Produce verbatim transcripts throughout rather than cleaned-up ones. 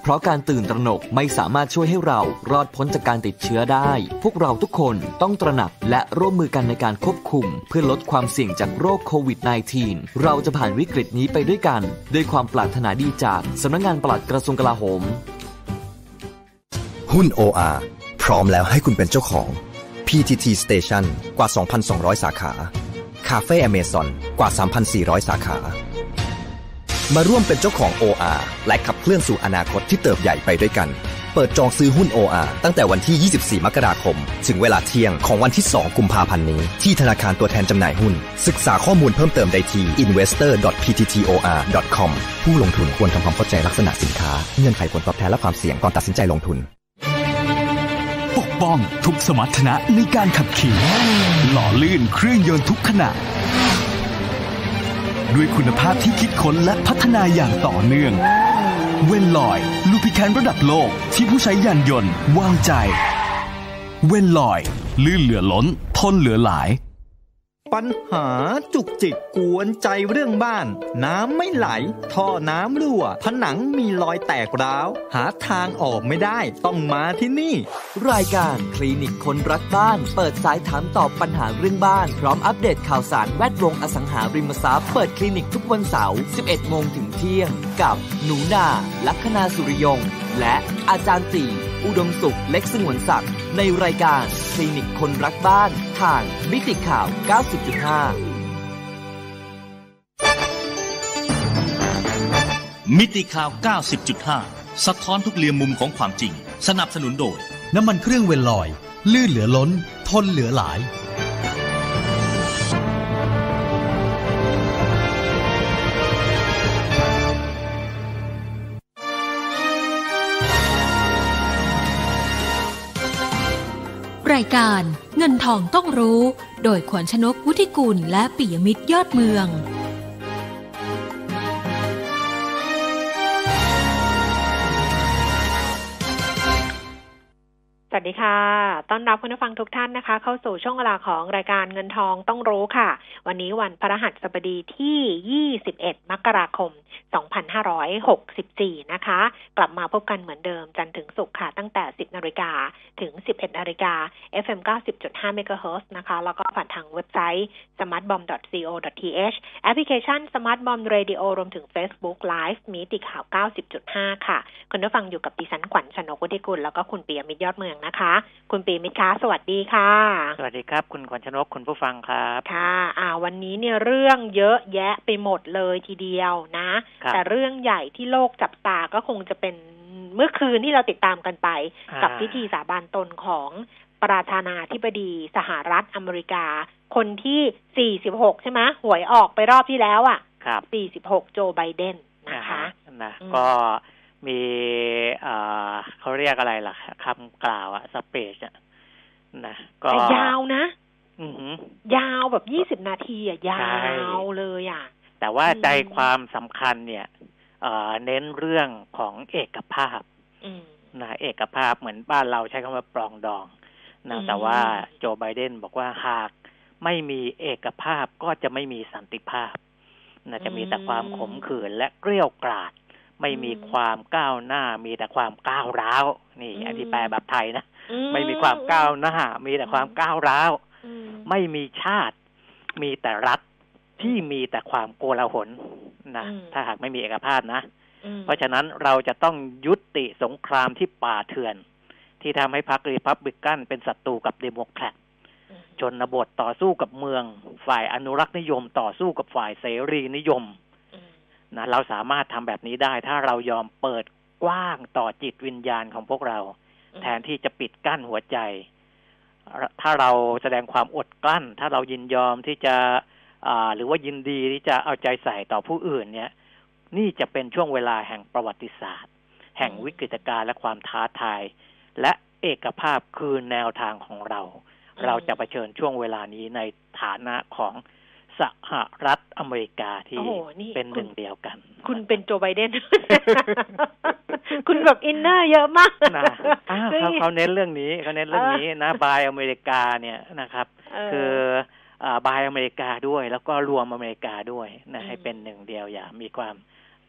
เพราะการตื่นตระหนกไม่สามารถช่วยให้เรารอดพ้นจากการติดเชื้อได้พวกเราทุกคนต้องตระหนักและร่วมมือกันในการควบคุมเพื่อลดความเสี่ยงจากโรคโควิด สิบเก้า เราจะผ่านวิกฤตนี้ไปด้วยกันด้วยความปรารถนาดีจากสำนักงานปลัดกระทรวงกลาโหมหุ้น โอ อาร์ พร้อมแล้วให้คุณเป็นเจ้าของ พี ที ที Station กว่า สองพันสองร้อย สาขาคาเฟ่ Amazon กว่า สามพันสี่ร้อย สาขามาร่วมเป็นเจ้าของ โอ อาร์ และขับเคลื่อนสู่อนาคตที่เติบใหญ่ไปด้วยกันเปิดจองซื้อหุ้น โอ อาร์ ตั้งแต่วันที่ยี่สิบสี่มกราคมถึงเวลาเที่ยงของวันที่สองกุมภาพันธ์นี้ที่ธนาคารตัวแทนจำหน่ายหุ้นศึกษาข้อมูลเพิ่มเติมได้ที่ อินเวสเตอร์ ดอท พี ที ที โอ อาร์ ดอท คอม ผู้ลงทุนควรทำความเข้าใจลักษณะสินค้าเงื่อนไขผลตอบแทนและความเสี่ยงก่อนตัดสินใจลงทุนปกป้องทุกสมรรถนะในการขับขี่หล่อลื่นเครื่องยนต์ทุกขณะด้วยคุณภาพที่คิดค้นและพัฒนาอย่างต่อเนื่องเวนลอยลูพิแคนระดับโลกที่ผู้ใช้ยานยนต์วางใจเวนลอยลื่นเหลือล้นทนเหลือหลายปัญหาจุกจิกกวนใจเรื่องบ้านน้ำไม่ไหลท่อน้ำรั่วผนังมีรอยแตกร้าวหาทางออกไม่ได้ต้องมาที่นี่รายการคลินิกคนรักบ้านเปิดสายถามตอบปัญหาเรื่องบ้านพร้อมอัปเดตข่าวสารแวดวงอสังหาริมทรัพย์เปิดคลินิกทุกวันเสาร์ สิบเอ็ดโมงถึงเที่ยงกับหนูนาลัคนาสุริยงและอาจารย์ตีอุดมสุขเล็กสงวนศักดิ์ในรายการคลินิกคนรักบ้านทางมิติข่าว เก้าสิบจุดห้ามิติข่าว เก้าสิบจุดห้า สะท้อนทุกเหลี่ยมมุมของความจริงสนับสนุนโดยน้ำมันเครื่องเวนลอยลื่นเหลือล้นทนเหลือหลายรายการเงินทองต้องรู้โดยขวัญชนกวุฒิกุลและปิยมิตรยอดเมืองสวัสดีค่ะต้อนรับคุณผู้ฟังทุกท่านนะคะเข้าสู่ช่วงเวลาของรายการเงินทองต้องรู้ค่ะวันนี้วันพฤหัสบดีที่ยี่สิบเอ็ดมกราคมสองพันห้าร้อยหกสิบสี่นะคะกลับมาพบกันเหมือนเดิมจันทร์ถึงศุกร์ค่ะตั้งแต่ สิบนาฬิกา ถึง สิบเอ็ดนาฬิกา เอฟ เอ็ม เก้าสิบจุดห้า เมกะเฮิรตซ์นะคะแล้วก็ผ่านทางเว็บไซต์ สมาร์ทบอม ดอท ซี โอ ดอท ที เอช แอปพลิเคชัน Smart Bomb Radio รวมถึง Facebook Live มิติข่าว เก้าสิบจุดห้า ค่ะคุณผู้ฟังอยู่กับดิฉันขวัญชนกวุฒิกุลแล้วก็คุณปิยมิตรยอดเมืองนะคะคุณปีมิตรคะสวัสดีค่ะสวัสดีครับคุณขวัญชนกคุณผู้ฟังครับค่ะอ่าวันนี้เนี่ยเรื่องเยอะแยะไปหมดเลยทีเดียวนะแต่เรื่องใหญ่ที่โลกจับตาก็คงจะเป็นเมื่อคืนที่เราติดตามกันไปกับพิธีสาบานตนของประธานาธิบดีสหรัฐอเมริกาคนที่สี่สิบหกใช่ไหมหวยออกไปรอบที่แล้วอ่ะครับสี่สิบหกโจไบเดนนะคะนะก็มีเขาเรียกอะไรล่ะคำกล่าวอะสเปชอะนะก็ยาวนะยาวแบบยี่สิบนาทีอะยาวเลยอะแต่ว่าใจความสำคัญเนี่ยเน้นเรื่องของเอกภาพนะเอกภาพเหมือนบ้านเราใช้คำว่าปรองดองนะแต่ว่าโจไบเดนบอกว่าหากไม่มีเอกภาพก็จะไม่มีสันติภาพนะจะมีแต่ความขมขื่นและเกรี้ยวกราดไม่มีความก้าวหน้ามีแต่ความก้าวร้าวนี่อันที่แปลแบบไทยนะไม่มีความก้าวหน้ามีแต่ความก้าวร้าวไม่มีชาติมีแต่รัฐที่มีแต่ความโกลาหลนะถ้าหากไม่มีเอกภาพนะเพราะฉะนั้นเราจะต้องยุติสงครามที่ป่าเถื่อนที่ทำให้พรรครีพับลิกันเป็นศัตรูกับเดโมแครตชนบทต่อสู้กับเมืองฝ่ายอนุรักษ์นิยมต่อสู้กับฝ่ายเสรีนิยมนะเราสามารถทำแบบนี้ได้ถ้าเรายอมเปิดกว้างต่อจิตวิญญาณของพวกเราแทนที่จะปิดกั้นหัวใจถ้าเราแสดงความอดกลั้นถ้าเรายินยอมที่จะหรือว่ายินดีที่จะเอาใจใส่ต่อผู้อื่นเนี่ยนี่จะเป็นช่วงเวลาแห่งประวัติศาสตร์แห่งวิกฤตการณ์และความท้าทายและเอกภาพคือแนวทางของเราเราจะเผชิญช่วงเวลานี้ในฐานะของสหรัฐอเมริกาที่เป็นหนึ่งเดียวกันคุณเป็นโจไบเดน คุณแบบอินเนอร์เยอะมากนะเขาเขาเน้นเรื่องนี้เขาเน้นเรื่องนี้นะบายอเมริกาเนี่ยนะครับคือบายอเมริกาด้วยแล้วก็รวมอเมริกาด้วยนะให้เป็นหนึ่งเดียวอย่ามีความ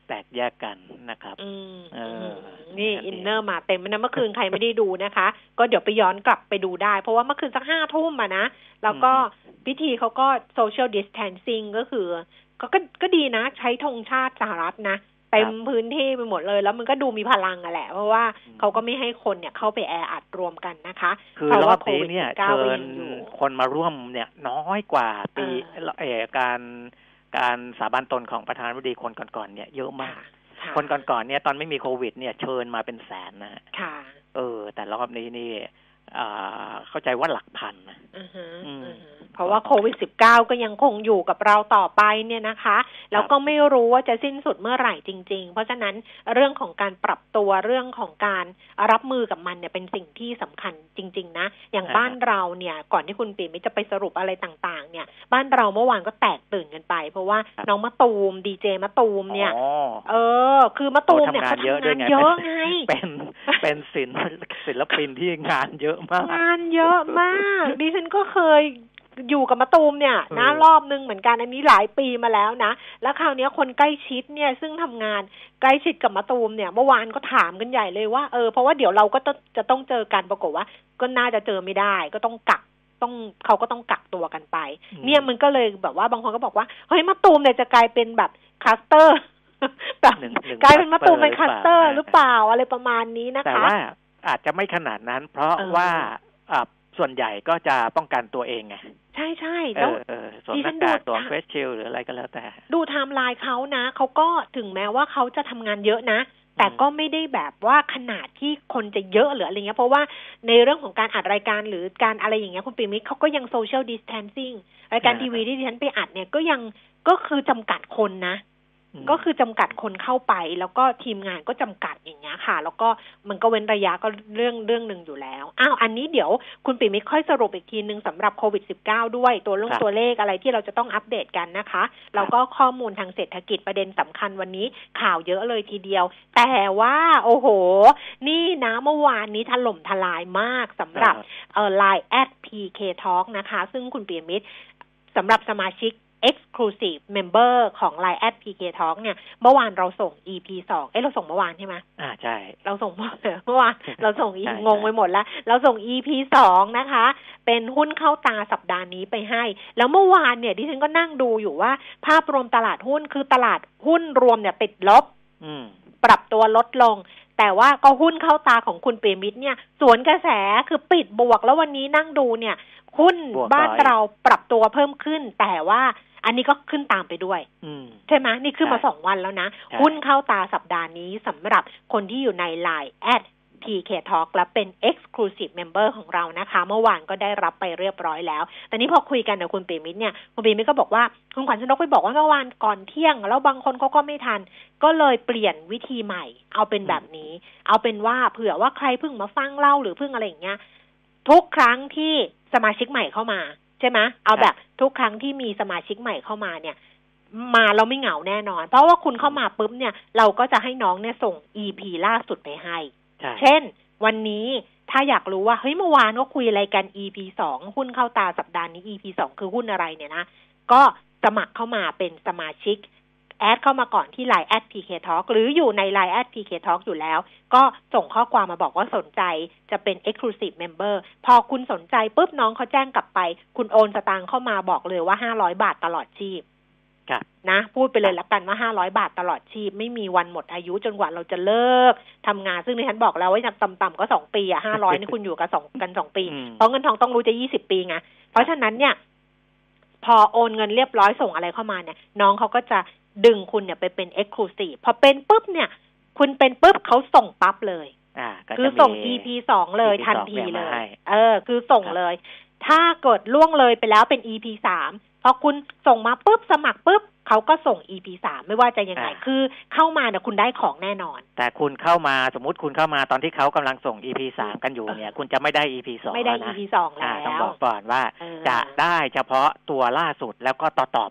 แตกแยกกันนะครับเออนี่อินเนอร์มาเต็มนะเมื่อคืนใครไม่ได้ดูนะคะก็เดี๋ยวไปย้อนกลับไปดูได้เพราะว่าเมื่อคืนสักห้าทุ่มอะนะแล้วก็พิธีเขาก็ social distancing ก็คือก็ก็ดีนะใช้ธงชาติสหรัฐนะเต็มพื้นที่ไปหมดเลยแล้วมันก็ดูมีพลังอะแหละเพราะว่าเขาก็ไม่ให้คนเนี่ยเข้าไปแออัดรวมกันนะคะคือรอบนี้เนี่ยเชิญคนมาร่วมเนี่ยน้อยกว่าปีเอ่อการการสาบานตนของประธานาธิบดีคนก่อนๆเนี่ยเยอะมากคนก่อนๆเนี่ยตอนไม่มีโควิดเนี่ยเชิญมาเป็นแสนนะค่ะเออแต่รอบนี้นี่เข้าใจว่าหลักพันนะเพราะว่าโควิด สิบเก้า ก็ยังคงอยู่กับเราต่อไปเนี่ยนะคะแล้วก็ไม่รู้ว่าจะสิ้นสุดเมื่อไหร่จริงๆเพราะฉะนั้นเรื่องของการปรับตัวเรื่องของการรับมือกับมันเนี่ยเป็นสิ่งที่สำคัญจริงๆนะอย่างบ้านเราเนี่ยก่อนที่คุณปิ่มจะไปสรุปอะไรต่างๆเนี่ยบ้านเราเมื่อวานก็แตกตื่นกันไปเพราะว่าน้องมะตูมดีเจมะตูมเนี่ยเออคือมะตูมเนี่ยเขาทำงานเยอะไงเป็นเป็นศิลป์ศิลปินที่งานเยอะมากงานเยอะมากดิฉันก็เคยอยู่กับมะตูมเนี่ยนะรอบนึงเหมือนกันอันนี้หลายปีมาแล้วนะแล้วคราวนี้คนใกล้ชิดเนี่ยซึ่งทำงานใกล้ชิดกับมะตูมเนี่ยเมื่อวานก็ถามกันใหญ่เลยว่าเออเพราะว่าเดี๋ยวเราก็จะต้องเจอกันปรากฏว่าก็น่าจะเจอไม่ได้ก็ต้องกักต้องเขาก็ต้องกักตัวกันไปเนี่ยมันก็เลยแบบว่าบางคนก็บอกว่าเฮ้ยมะตูมเนี่ยจะกลายเป็นแบบคลัสเตอร์แบบกลายเป็นมะตูมเป็นคลัสเตอร์หรือเปล่าอะไรประมาณนี้นะคะแต่ว่าอาจจะไม่ขนาดนั้นเพราะว่าส่วนใหญ่ก็จะป้องกันตัวเองไงใช่ใช่แล้วส่วนหน้ากากตัวเฟสชิลหรืออะไรก็แล้วแต่ดูไทม์ไลน์เขานะเขาก็ถึงแม้ว่าเขาจะทำงานเยอะนะแต่ก็ไม่ได้แบบว่าขนาดที่คนจะเยอะหรืออะไรเงี้ยเพราะว่าในเรื่องของการอัดรายการหรือการอะไรอย่างเงี้ยคุณปิ่มเขาก็ยังโซเชียลดิสแทนซิ่งรายการทีวีที่ดิฉันไปอัดเนี่ยก็ยังก็คือจำกัดคนนะก็คือจำกัดคนเข้าไปแล้วก็ทีมงานก็จำกัดอย่างเงี้ยค่ะแล้วก็มันก็เว้นระยะก็เรื่องเรื่องนึงอยู่แล้วอ้าวอันนี้เดี๋ยวคุณปิ่มค่อยสรุปอีกทีนึงสำหรับโควิด สิบเก้า ด้วยตัวลงตัวเลขอะไรที่เราจะต้องอัปเดตกันนะคะแล้วก็ข้อมูลทางเศรษฐกิจประเด็นสำคัญวันนี้ข่าวเยอะเลยทีเดียวแต่ว่าโอ้โหนี่นะเมื่อวานนี้ถล่มทลายมากสำหรับเอ่อ ไลน์ แอท พี เค Talk นะคะซึ่งคุณปิ่มสำหรับสมาชิกExclusive Member ของ ไลน์ แอท พี เค Talk เนี่ยเมื่อวานเราส่ง อี พี สองเอ๊ะเราส่งเมื่อวานใช่ไหมอ่าใช่เราส่งเมื่อวานเราส่งอีงงไปหมดแล้วเราส่ง อี พี สองนะคะเป็นหุ้นเข้าตาสัปดาห์นี้ไปให้แล้วเมื่อวานเนี่ยดิฉันก็นั่งดูอยู่ว่าภาพรวมตลาดหุ้นคือตลาดหุ้นรวมเนี่ยติดลบปรับตัวลดลงแต่ว่าก็หุ้นเข้าตาของคุณเปรมิตรเนี่ยสวนกระแสคือปิดบวกแล้ววันนี้นั่งดูเนี่ยหุ้นบ้านเราปรับตัวเพิ่มขึ้นแต่ว่าอันนี้ก็ขึ้นตามไปด้วยใช่ไหมนี่ขึ้นมาสองวันแล้วนะหุ้นเข้าตาสัปดาห์นี้สำหรับคนที่อยู่ใน ไลน์ แอท พี เค Talk และเป็น Exclusive Member ของเรานะคะเมื่อวานก็ได้รับไปเรียบร้อยแล้วแต่นี้พอคุยกันกับคุณปิ่มเนี่ยคุณปิ่มก็บอกว่าคุณขวัญชนกไปบอกว่าเมื่อวานก่อนเที่ยงแล้วบางคนเขาก็ไม่ทันก็เลยเปลี่ยนวิธีใหม่เอาเป็นแบบนี้เอาเป็นว่าเผื่อว่าใครเพิ่งมาฟังเล่าหรือเพิ่งอะไรอย่างเงี้ยทุกครั้งที่สมาชิกใหม่เข้ามาใช่ไหมเอาแบบทุกครั้งที่มีสมาชิกใหม่เข้ามาเนี่ยมาเราไม่เหงาแน่นอนเพราะว่าคุณเข้ามาปุ๊บเนี่ยเราก็จะให้น้องเนี่ยส่ง อี พี ล่าสุดไปให้เช่นวันนี้ถ้าอยากรู้ว่าเฮ้ยเมื่อวานก็คุยอะไรกัน อี พี สองหุ้นเข้าตาสัปดาห์นี้ อี พี สองคือหุ้นอะไรเนี่ยนะก็สมัครเข้ามาเป็นสมาชิกแอดเข้ามาก่อนที่ ไลน์ แอท พี เค Talk หรืออยู่ใน ไลน์ แอท พี เค Talk อยู่แล้วก็ส่งข้อความมาบอกว่าสนใจจะเป็น Exclusive Member พอคุณสนใจปุ๊บน้องเขาแจ้งกลับไปคุณโอนสตางค์เข้ามาบอกเลยว่าห้าร้อยบาทตลอดชีพนะพูดไปเลยละกันว่าห้าร้อยบาทตลอดชีพไม่มีวันหมดอายุจนกว่าเราจะเลิกทำงานซึ่งที่ฉันบอกแล้วว่าต่ำๆก็สองปีอ่ะห้าร้อยนี่คุณอยู่กับสองกันสองปีเพราะเงินทองต้องรู้จะยี่สิบปีไงเพราะฉะนั้นเนี่ยพอโอนเงินเรียบร้อยส่งอะไรเข้ามาเนี่ยน้องเขาก็จะดึงคุณเนี่ยไปเป็น Exclusive พอเป็นปุ๊บเนี่ยคุณเป็นปุ๊บเขาส่งปั๊บเลยคือส่ง อี พี สองเลยทันทีเลยเออคือส่งเลยถ้าเกิดล่วงเลยไปแล้วเป็น อี พี สามพอคุณส่งมาปุ๊บสมัครปุ๊บเขาก็ส่ง อี พี สามไม่ว่าจะยังไงคือเข้ามาเนี่ยคุณได้ของแน่นอนแต่คุณเข้ามาสมมุติคุณเข้ามาตอนที่เขากำลังส่ง อี พี สามกันอยู่เนี่ยคุณจะไม่ได้ อี พี สองไม่ได้ อี พี สองแล้วต้องบอกก่อนว่าจะได้เฉพาะตัวล่าสุดแล้วก็ต่อๆไป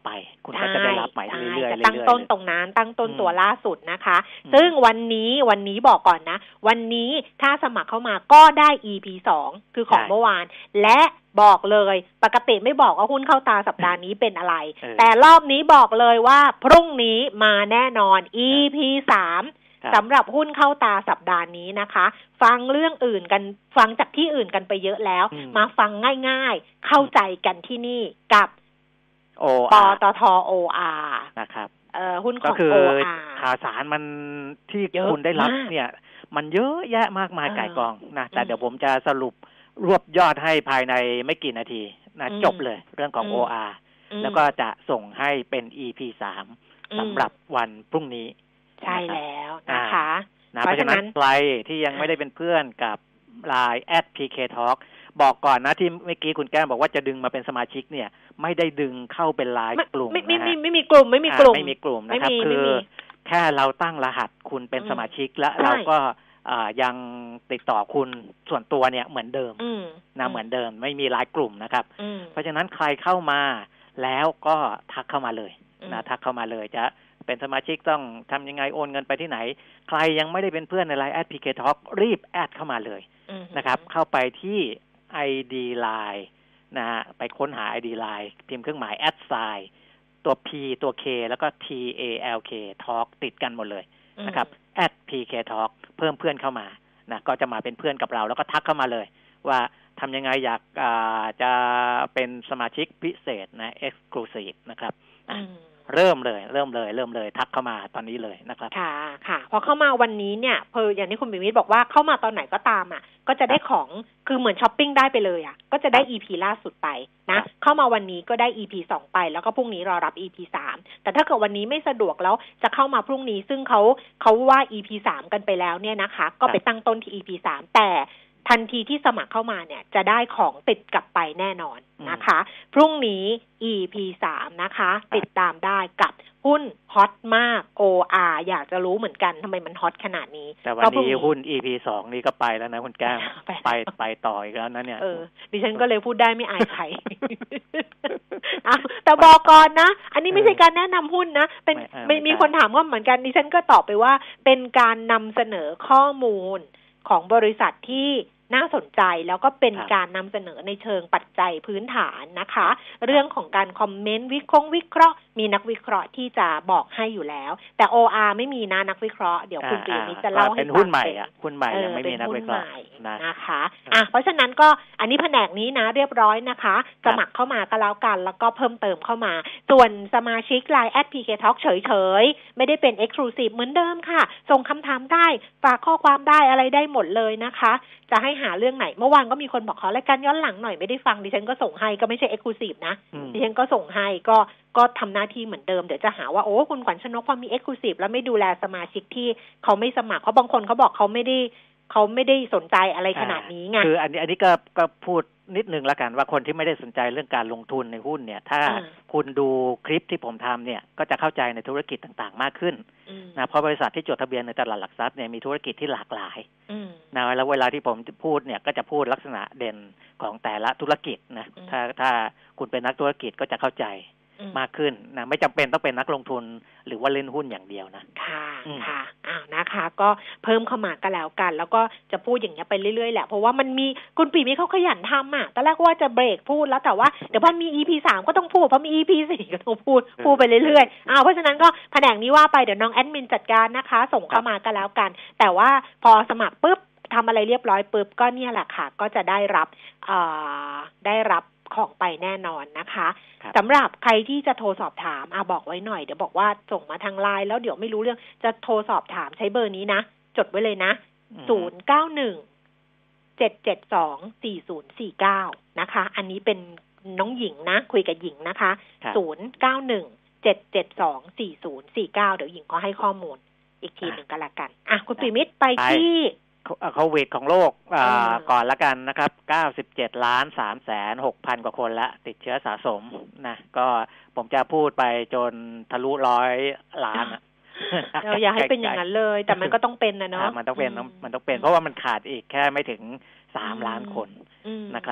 คุณก็จะได้รับใหม่เรื่อยๆจะตั้งต้นตรงนั้นตั้งต้นตัวล่าสุดนะคะซึ่งวันนี้วันนี้บอกก่อนนะวันนี้ถ้าสมัครเข้ามาก็ได้ อี พี สองคือของเมื่อวานและบอกเลยปกติไม่บอกว่าหุ้นเข้าตาสัปดาห์นี้เป็นอะไรแต่รอบนี้บอกเลยว่าพรุ่งนี้มาแน่นอน อี พี สามสำหรับหุ้นเข้าตาสัปดาห์นี้นะคะฟังเรื่องอื่นกันฟังจากที่อื่นกันไปเยอะแล้วมาฟังง่ายๆเข้าใจกันที่นี่กับปตท โอ อาร์นะครับเอ่อหุ้นของโออาร์ข่าวสารมันที่คุณได้รับเนี่ยมันเยอะแยะมากมายก่ายกองนะแต่เดี๋ยวผมจะสรุปรวบยอดให้ภายในไม่กี่นาทีนะจบเลยเรื่องของ โอ อาร์ แล้วก็จะส่งให้เป็น อี พี สามสำหรับวันพรุ่งนี้ใช่แล้วนะคะนะเพราะฉะนั้นใครที่ยังไม่ได้เป็นเพื่อนกับ ไลน์ แอท พี เค ทอล์ก บอกก่อนนะที่เมื่อกี้คุณแก้มบอกว่าจะดึงมาเป็นสมาชิกเนี่ยไม่ได้ดึงเข้าเป็นไลน์กลุ่มไม่ไม่ไม่ไม่มีกลุ่มไม่มีกลุ่มไม่มีกลุ่มนะครับคือแค่เราตั้งรหัสคุณเป็นสมาชิกแล้วเราก็ยังติดต่อคุณส่วนตัวเนี่ยเหมือนเดิมนะเหมือนเดิมไม่มีไลน์กลุ่มนะครับเพราะฉะนั้นใครเข้ามาแล้วก็ทักเข้ามาเลยนะทักเข้ามาเลยจะเป็นสมาชิกต้องทำยังไงโอนเงินไปที่ไหนใครยังไม่ได้เป็นเพื่อนใน ไลน์ แอท พี เค ทอล์ก รีบแอดเข้ามาเลยนะครับเข้าไปที่ ไอ ดี ไลน์ นะฮะไปค้นหา ไอ ดี ไลน์ พิมพ์เครื่องหมายแอดไซน์ตัว P ตัว K แล้วก็ ที เอ แอล เค Talk ติดกันหมดเลยนะครับ แอท พี เค ทอล์ก เพิ่มเพื่อนเข้ามานะก็จะมาเป็นเพื่อนกับเราแล้วก็ทักเข้ามาเลยว่าทำยังไงอยากจะเป็นสมาชิกพิเศษนะ Exclusive นะครับเริ่มเลยเริ่มเลยเริ่มเลยทักเข้ามาตอนนี้เลยนะครับค่ะค่ะพอเข้ามาวันนี้เนี่ยเพออย่างที่คุณปิมิตรบอกว่าเข้ามาตอนไหนก็ตามอ่ะก็จะได้ของคือเหมือนช้อปปิ้งได้ไปเลยอ่ะก็จะได้ อี พี ล่าสุดไปนะเข้ามาวันนี้ก็ได้ อี พี สองไปแล้วก็พรุ่งนี้รอรับ อี พี สามแต่ถ้าเกิดวันนี้ไม่สะดวกแล้วจะเข้ามาพรุ่งนี้ซึ่งเขาเขาว่า อี พี สามกันไปแล้วเนี่ยนะคะก็ไปตั้งต้นที่ อี พี สามแต่ทันทีที่สมัครเข้ามาเนี่ยจะได้ของติดกลับไปแน่นอนนะคะพรุ่งนี้ อี พี สามนะคะติดตามได้กับหุ้นฮอตมาก โอ อาร์ อยากจะรู้เหมือนกันทำไมมันฮอตขนาดนี้แต่วันนี้หุ้น อี พี สองนี่ก็ไปแล้วนะคุณแก้มไปไปต่ออีกแล้วนะเนี่ยเออดิฉันก็เลยพูดได้ไม่อายใครอ้าวแต่บอกก่อนนะอันนี้ไม่ใช่การแนะนำหุ้นนะเป็นไม่มีคนถามว่าเหมือนกันดิฉันก็ตอบไปว่าเป็นการนำเสนอข้อมูลของบริษัทที่น่าสนใจแล้วก็เป็นการนำเสนอในเชิงปัจจัยพื้นฐานนะคะเรื่องของการคอมเมนต์วิเคราะห์วิเคราะห์มีนักวิเคราะห์ที่จะบอกให้อยู่แล้วแต่ โอ อาร์ ไม่มีนะนักวิเคราะห์เดี๋ยวคุณปีนี้จะเล่าให้ฟังเป็นหุ้นใหม่อ่ะหุ้นใหม่ยังไม่มีนักวิเคราะห์นะคะอ่ะเพราะฉะนั้นก็อันนี้แผนกนี้นะเรียบร้อยนะคะสมัครเข้ามาก็แล้วกันแล้วก็เพิ่มเติมเข้ามาส่วนสมาชิก ไลน์ แอท พี เค ทอล์ก เฉยๆไม่ได้เป็น Exclusive เหมือนเดิมค่ะส่งคำถามได้ฝากข้อความได้อะไรได้หมดเลยนะคะจะให้หาเรื่องไหนเมื่อวานก็มีคนบอกขอรายการย้อนหลังหน่อยไม่ได้ฟังดิฉันก็ส่งให้ก็ไม่ใช่ Exclusive นะดิฉันก็ส่งให้ก็ก็ทำหน้าที่เหมือนเดิมเดี๋ยวจะหาว่าโอ้คุณขวัญชนกพอมี Exclusive แล้วไม่ดูแลสมาชิกที่เขาไม่สมัครเพราะบางคนเขาบอกเขาไม่ได้เขาไม่ได้สนใจอะไรขนาดนี้ไงคืออันนี้อันนี้ก็ก็พูดนิดนึงละกันว่าคนที่ไม่ได้สนใจเรื่องการลงทุนในหุ้นเนี่ยถ้าคุณดูคลิปที่ผมทำเนี่ยก็จะเข้าใจในธุรกิจต่างๆมากขึ้นนะเพราะบริษัทที่จดทะเบียนในตลาดหลักทรัพย์เนี่ยมีธุรกิจที่หลากหลายนะแล้วเวลาที่ผมพูดเนี่ยก็จะพูดลักษณะเด่นของแต่ละธุรกิจนะถ้าถ้าคุณเป็นนักธุรกิจก็จะเข้าใจมากขึ้นนะไม่จำเป็นต้องเป็นนักลงทุนหรือว่าเล่นหุ้นอย่างเดียวนะค่ะค่ะอ้าวนะคะก็เพิ่มเข้ามาก็แล้วกันแล้วก็จะพูดอย่างเงี้ยไปเรื่อยๆแหละเพราะว่ามันมีคุณปีมีเขาขยันทำอ่ะตอนแรกว่าจะเบรกพูดแล้วแต่ว่าเดี๋ยวพอมี อี พี สามก็ต้องพูดพอมี อี พี สี่ก็ต้องพูดพูดไปเรื่อยๆอ้าวเพราะฉะนั้นก็แผนกนี้ว่าไปเดี๋ยวน้องแอดมินจัดการนะคะส่งเข้ามาก็แล้วกันแต่ว่าพอสมัครปุ๊บทำอะไรเรียบร้อยปุ๊บก็เนี่ยแหละค่ะก็จะได้รับเอ่อได้รับของไปแน่นอนนะคะสำหรับใครที่จะโทรสอบถามอ่ะบอกไว้หน่อยเดี๋ยวบอกว่าส่งมาทางไลน์แล้วเดี๋ยวไม่รู้เรื่องจะโทรสอบถามใช้เบอร์นี้นะจดไว้เลยนะศูนย์ เก้า หนึ่ง เจ็ด เจ็ด สอง สี่ ศูนย์ สี่ เก้านะคะอันนี้เป็นน้องหญิงนะคุยกับหญิงนะคะศูนย์ เก้า หนึ่ง เจ็ด เจ็ด สอง สี่ ศูนย์ สี่ เก้าเดี๋ยวหญิงก็ให้ข้อมูลอีกทีหนึ่งก็แล้วกันอ่ะคุณปิมิตรไปที่โควิดของโลกก่อนละกันนะครับเก้าสิบเจ็ดล้านสามแสนหกพันกว่าคนละติดเชื้อสะสมนะก็ผมจะพูดไปจนทะลุร้อยล้านอ่ะเราอย่าให้เป็นอย่างนั้นเลยแต่มันก็ต้องเป็นนะเนาะมันต้องเป็นมันต้องเป็นเพราะว่ามันขาดอีกแค่ไม่ถึงสามล้านคนนะครับ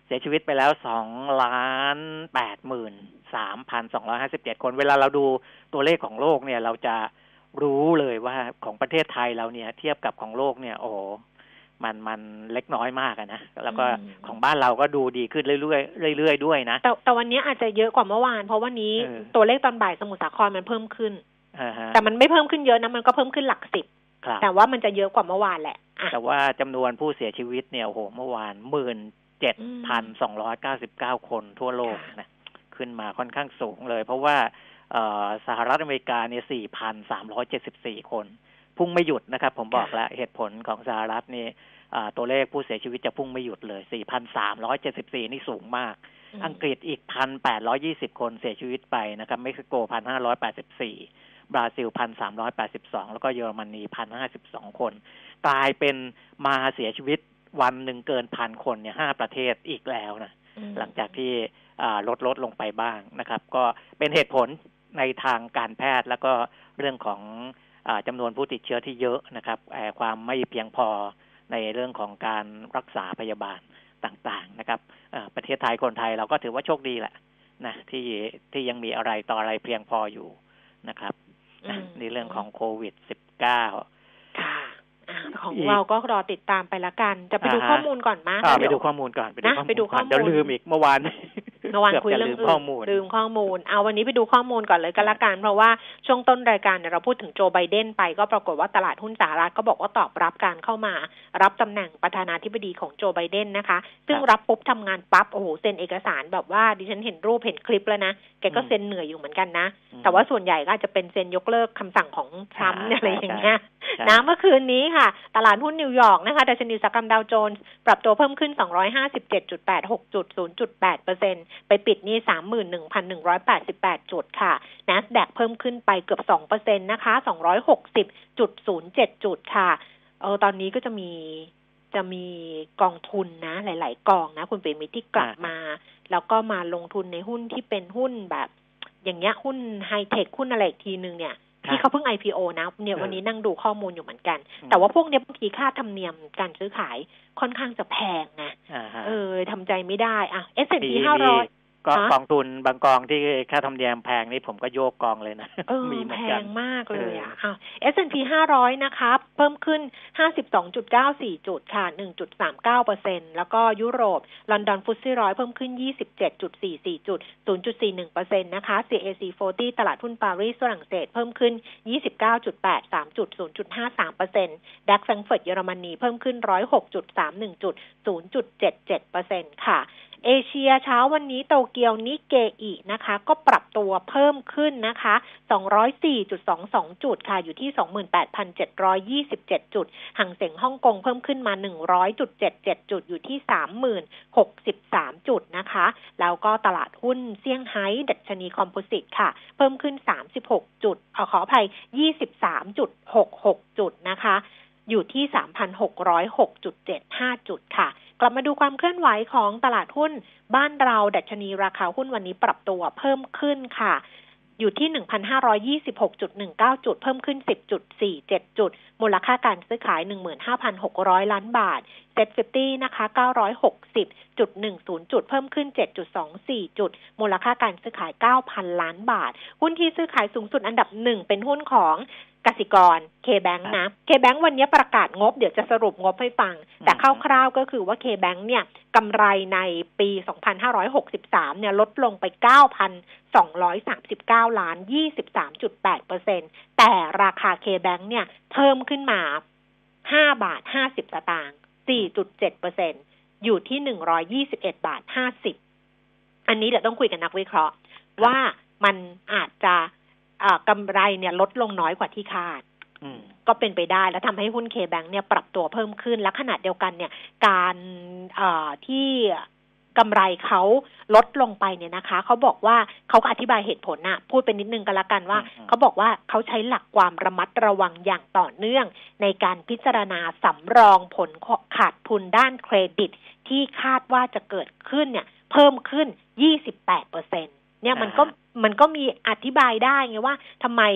เสียชีวิตไปแล้วสองล้านแปดหมื่นสามพันสองร้อยห้าสิบเจ็ดคนเวลาเราดูตัวเลขของโลกเนี่ยเราจะรู้เลยว่าของประเทศไทยเราเนี่ยเทียบกับของโลกเนี่ยโอ้มันมันเล็กน้อยมากนะแล้วก็ของบ้านเราก็ดูดีขึ้นเรื่อยๆเรื่อยๆด้วยนะแต่แต่วันนี้อาจจะเยอะกว่าเมื่อวานเพราะวันนี้ตัวเลขตอนบ่ายสมุทรสาครมันเพิ่มขึ้นแต่มันไม่เพิ่มขึ้นเยอะนะมันก็เพิ่มขึ้นหลักสิบแต่ว่ามันจะเยอะกว่าเมื่อวานแหละแต่ว่าจำนวนผู้เสียชีวิตเนี่ยโอ้โหเมื่อวานหมื่นเจ็ดพันสองร้อยเก้าสิบเก้าคนทั่วโลกนะขึ้นมาค่อนข้างสูงเลยเพราะว่าสหรัฐอเมริกาเนี่ย สี่พันสามร้อยเจ็ดสิบสี่ คนพุ่งไม่หยุดนะครับผมบอกแล้วเหตุผลของสหรัฐนี่ตัวเลขผู้เสียชีวิตจะพุ่งไม่หยุดเลย สี่พันสามร้อยเจ็ดสิบสี่ นี่สูงมากอังกฤษอีก หนึ่งพันแปดร้อยยี่สิบ คนเสียชีวิตไปนะครับเม็กซิโก หนึ่งพันห้าร้อยแปดสิบสี่ บราซิล หนึ่งพันสามร้อยแปดสิบสอง แล้วก็เยอรมนี หนึ่งพันห้าสิบสอง คนกลายเป็นมาเสียชีวิตวันหนึ่งเกินพันคนเนี่ยห้าประเทศอีกแล้วนะหลังจากที่ลดลดลงไปบ้างนะครับก็เป็นเหตุผลในทางการแพทย์แล้วก็เรื่องของจำนวนผู้ติดเชื้อที่เยอะนะครับความไม่เพียงพอในเรื่องของการรักษาพยาบาลต่างๆนะครับประเทศไทยคนไทยเราก็ถือว่าโชคดีแหละนะที่ที่ยังมีอะไรต่ออะไรเพียงพออยู่นะครับในเรื่องของโควิด สิบเก้าค่ะของเราก็รอติดตามไปละกันจะไปดูข้อมูลก่อนมั้ยไปดูข้อมูลก่อนนะไปดูข้อมูลเดี๋ยวลืมอีกเมื่อวานเมื่อวานคุยเรื่องข้อมูลลืมข้อมูลเอาวันนี้ไปดูข้อมูลก่อนเลยก็แล้วกันเพราะว่าช่วงต้นรายการเนี่ยเราพูดถึงโจไบเดนไปก็ปรากฏว่าตลาดหุ้นสหรัฐก็บอกว่าตอบรับการเข้ามารับตำแหน่งประธานาธิบดีของโจไบเดนนะคะซึ่งรับปุ๊บทำงานปั๊บโอ้โหเซ็นเอกสารแบบว่าดิฉันเห็นรูปเห็นคลิปแล้วนะแกก็เซ็นเหนื่อยอยู่เหมือนกันนะแต่ว่าส่วนใหญ่ก็อาจจะเป็นเซ็นยกเลิกคำสั่งของทรัมป์อะไรอย่างเงี้ยนะเมื่อคืนนี้ค่ะตลาดหุ้นนิวยอร์กนะคะดัชนีอุตสาหกรรมดาวโจนส์ปรับตัวเพิ่มขึ้นสองร้อยห้าสิบเจ็ดจุดแปดหกจุด ศูนย์จุดแปดเปอร์เซ็นต์ ไปปิดนี่ สามหมื่นหนึ่งพันหนึ่งร้อยแปดสิบแปด จุดค่ะ NASDAQ เพิ่มขึ้นไปเกือบ สองเปอร์เซ็นต์ นะคะ สองร้อยหกสิบจุดศูนย์เจ็ด จุดค่ะเออตอนนี้ก็จะมีจะมีกองทุนนะหลายๆกองนะคุณเปรมิตรที่กลับมาแล้วก็มาลงทุนในหุ้นที่เป็นหุ้นแบบอย่างเงี้ยหุ้นไฮเทคหุ้นอะไรอีกทีนึงเนี่ยที่เขาเพิ่ง ไอ พี โอ นะเนี่ยวันนี้นั่งดูข้อมูลอยู่เหมือนกันแต่ว่าพวกเนี้ยบางทีค่าธรรมเนียมการซื้อขายค่อนข้างจะแพงนะเออทำใจไม่ได้อ่ะ เอส แอนด์ พี ห้าร้อยก็กองทุนบางกองที่ค่าธรรมเนียมแพงนี่ผมก็โยกกองเลยนะมีแพงมากเลยอ่ะอ่ะ เอส แอนด์ พี ห้าร้อยนะคะเพิ่มขึ้น ห้าสิบสองจุดเก้าสี่ จุดค่ะ หนึ่งจุดสามเก้าเปอร์เซ็นต์ แล้วก็ยุโรปลอนดอนฟุตซี่ร้อยเพิ่มขึ้น ยี่สิบเจ็ดจุดสี่สี่ จุด ศูนย์จุดสี่หนึ่งเปอร์เซ็นต์ นะคะ ซี เอ ซี สี่สิบ ตลาดหุ้นปารีสฝรั่งเศสเพิ่มขึ้น ยี่สิบเก้าจุดแปดสาม จุด ศูนย์จุดห้าสามเปอร์เซ็นต์ ดัคแฟรงก์เฟิร์ตเยอรมนีเพิ่มขึ้น หนึ่งร้อยหกจุดสามหนึ่ง จุด ศูนย์จุดเจ็ดเจ็ดเปอร์เซ็นต์ ค่ะเอเชียเช้าวันนี้โตเกียวนิเกอินะคะก็ปรับตัวเพิ่มขึ้นนะคะ สองร้อยสี่จุดสองสอง จุดค่ะอยู่ที่ สองหมื่นแปดพันเจ็ดร้อยยี่สิบเจ็ด จุดหังเส็งฮ่องกงเพิ่มขึ้นมา หนึ่งร้อยจุดเจ็ดเจ็ด จุดอยู่ที่ สามหมื่นหกสิบสาม จุดนะคะแล้วก็ตลาดหุ้นเซี่ยงไฮ้ดัชนีคอมโพสิตค่ะเพิ่มขึ้นสามสิบหกจุดเอาขออภัย ยี่สิบสามจุดหกหก จุดนะคะอยู่ที่ สามพันหกร้อยหกจุดเจ็ดห้า จุดค่ะกลับมาดูความเคลื่อนไหวของตลาดหุ้นบ้านเราดัชนีราคาหุ้นวันนี้ปรับตัวเพิ่มขึ้นค่ะอยู่ที่ หนึ่งพันห้าร้อยยี่สิบหกจุดหนึ่งเก้า จุดเพิ่มขึ้น สิบจุดสี่เจ็ด จุดมูลค่าการซื้อขาย หนึ่งหมื่นห้าพันหกร้อย ล้านบาท เซ็ต ห้าสิบ นะคะ เก้าร้อยหกสิบจุดหนึ่งศูนย์ จุดเพิ่มขึ้น เจ็ดจุดสองสี่ จุดมูลค่าการซื้อขาย เก้าพัน ล้านบาทหุ้นที่ซื้อขายสูงสุดอันดับหนึ่งเป็นหุ้นของกสิกร K-Bank นะ K-Bank วันนี้ประกาศงบเดี๋ยวจะสรุปงบให้ฟังแต่คร่าวๆก็คือว่า K-Bank เนี่ยกำไรในปี สองพันห้าร้อยหกสิบสาม เนี่ยลดลงไป เก้าพันสองร้อยสามสิบเก้า ล้าน ยี่สิบสามจุดแปดเปอร์เซ็นต์ แต่ราคา K-Bank เนี่ยเพิ่มขึ้นมาห้าบาทห้าสิบสตางค์ สี่จุดเจ็ดเปอร์เซ็นต์ อยู่ที่หนึ่งร้อยยี่สิบเอ็ดบาทห้าสิบอันนี้เดี๋ยวต้องคุยกับนักวิเคราะห์ว่ามันอาจจะกำไรเนี่ยลดลงน้อยกว่าที่คาดก็เป็นไปได้แล้วทำให้หุ้น K-Bank เนี่ยปรับตัวเพิ่มขึ้นและขณะเดียวกันเนี่ยการที่กำไรเขาลดลงไปเนี่ยนะคะเขาบอกว่าเขาก็อธิบายเหตุผลนะพูดไปนิดนึงกันละกันว่าเขาบอกว่าเขาใช้หลักความระมัดระวังอย่างต่อเนื่องในการพิจารณาสำรองผลขาดทุนด้านเครดิตที่คาดว่าจะเกิดขึ้นเนี่ยเพิ่มขึ้น ยี่สิบแปดเปอร์เซ็นต์ เนี่ยมันก็มันก็มีอธิบายได้ไงว่าทำไม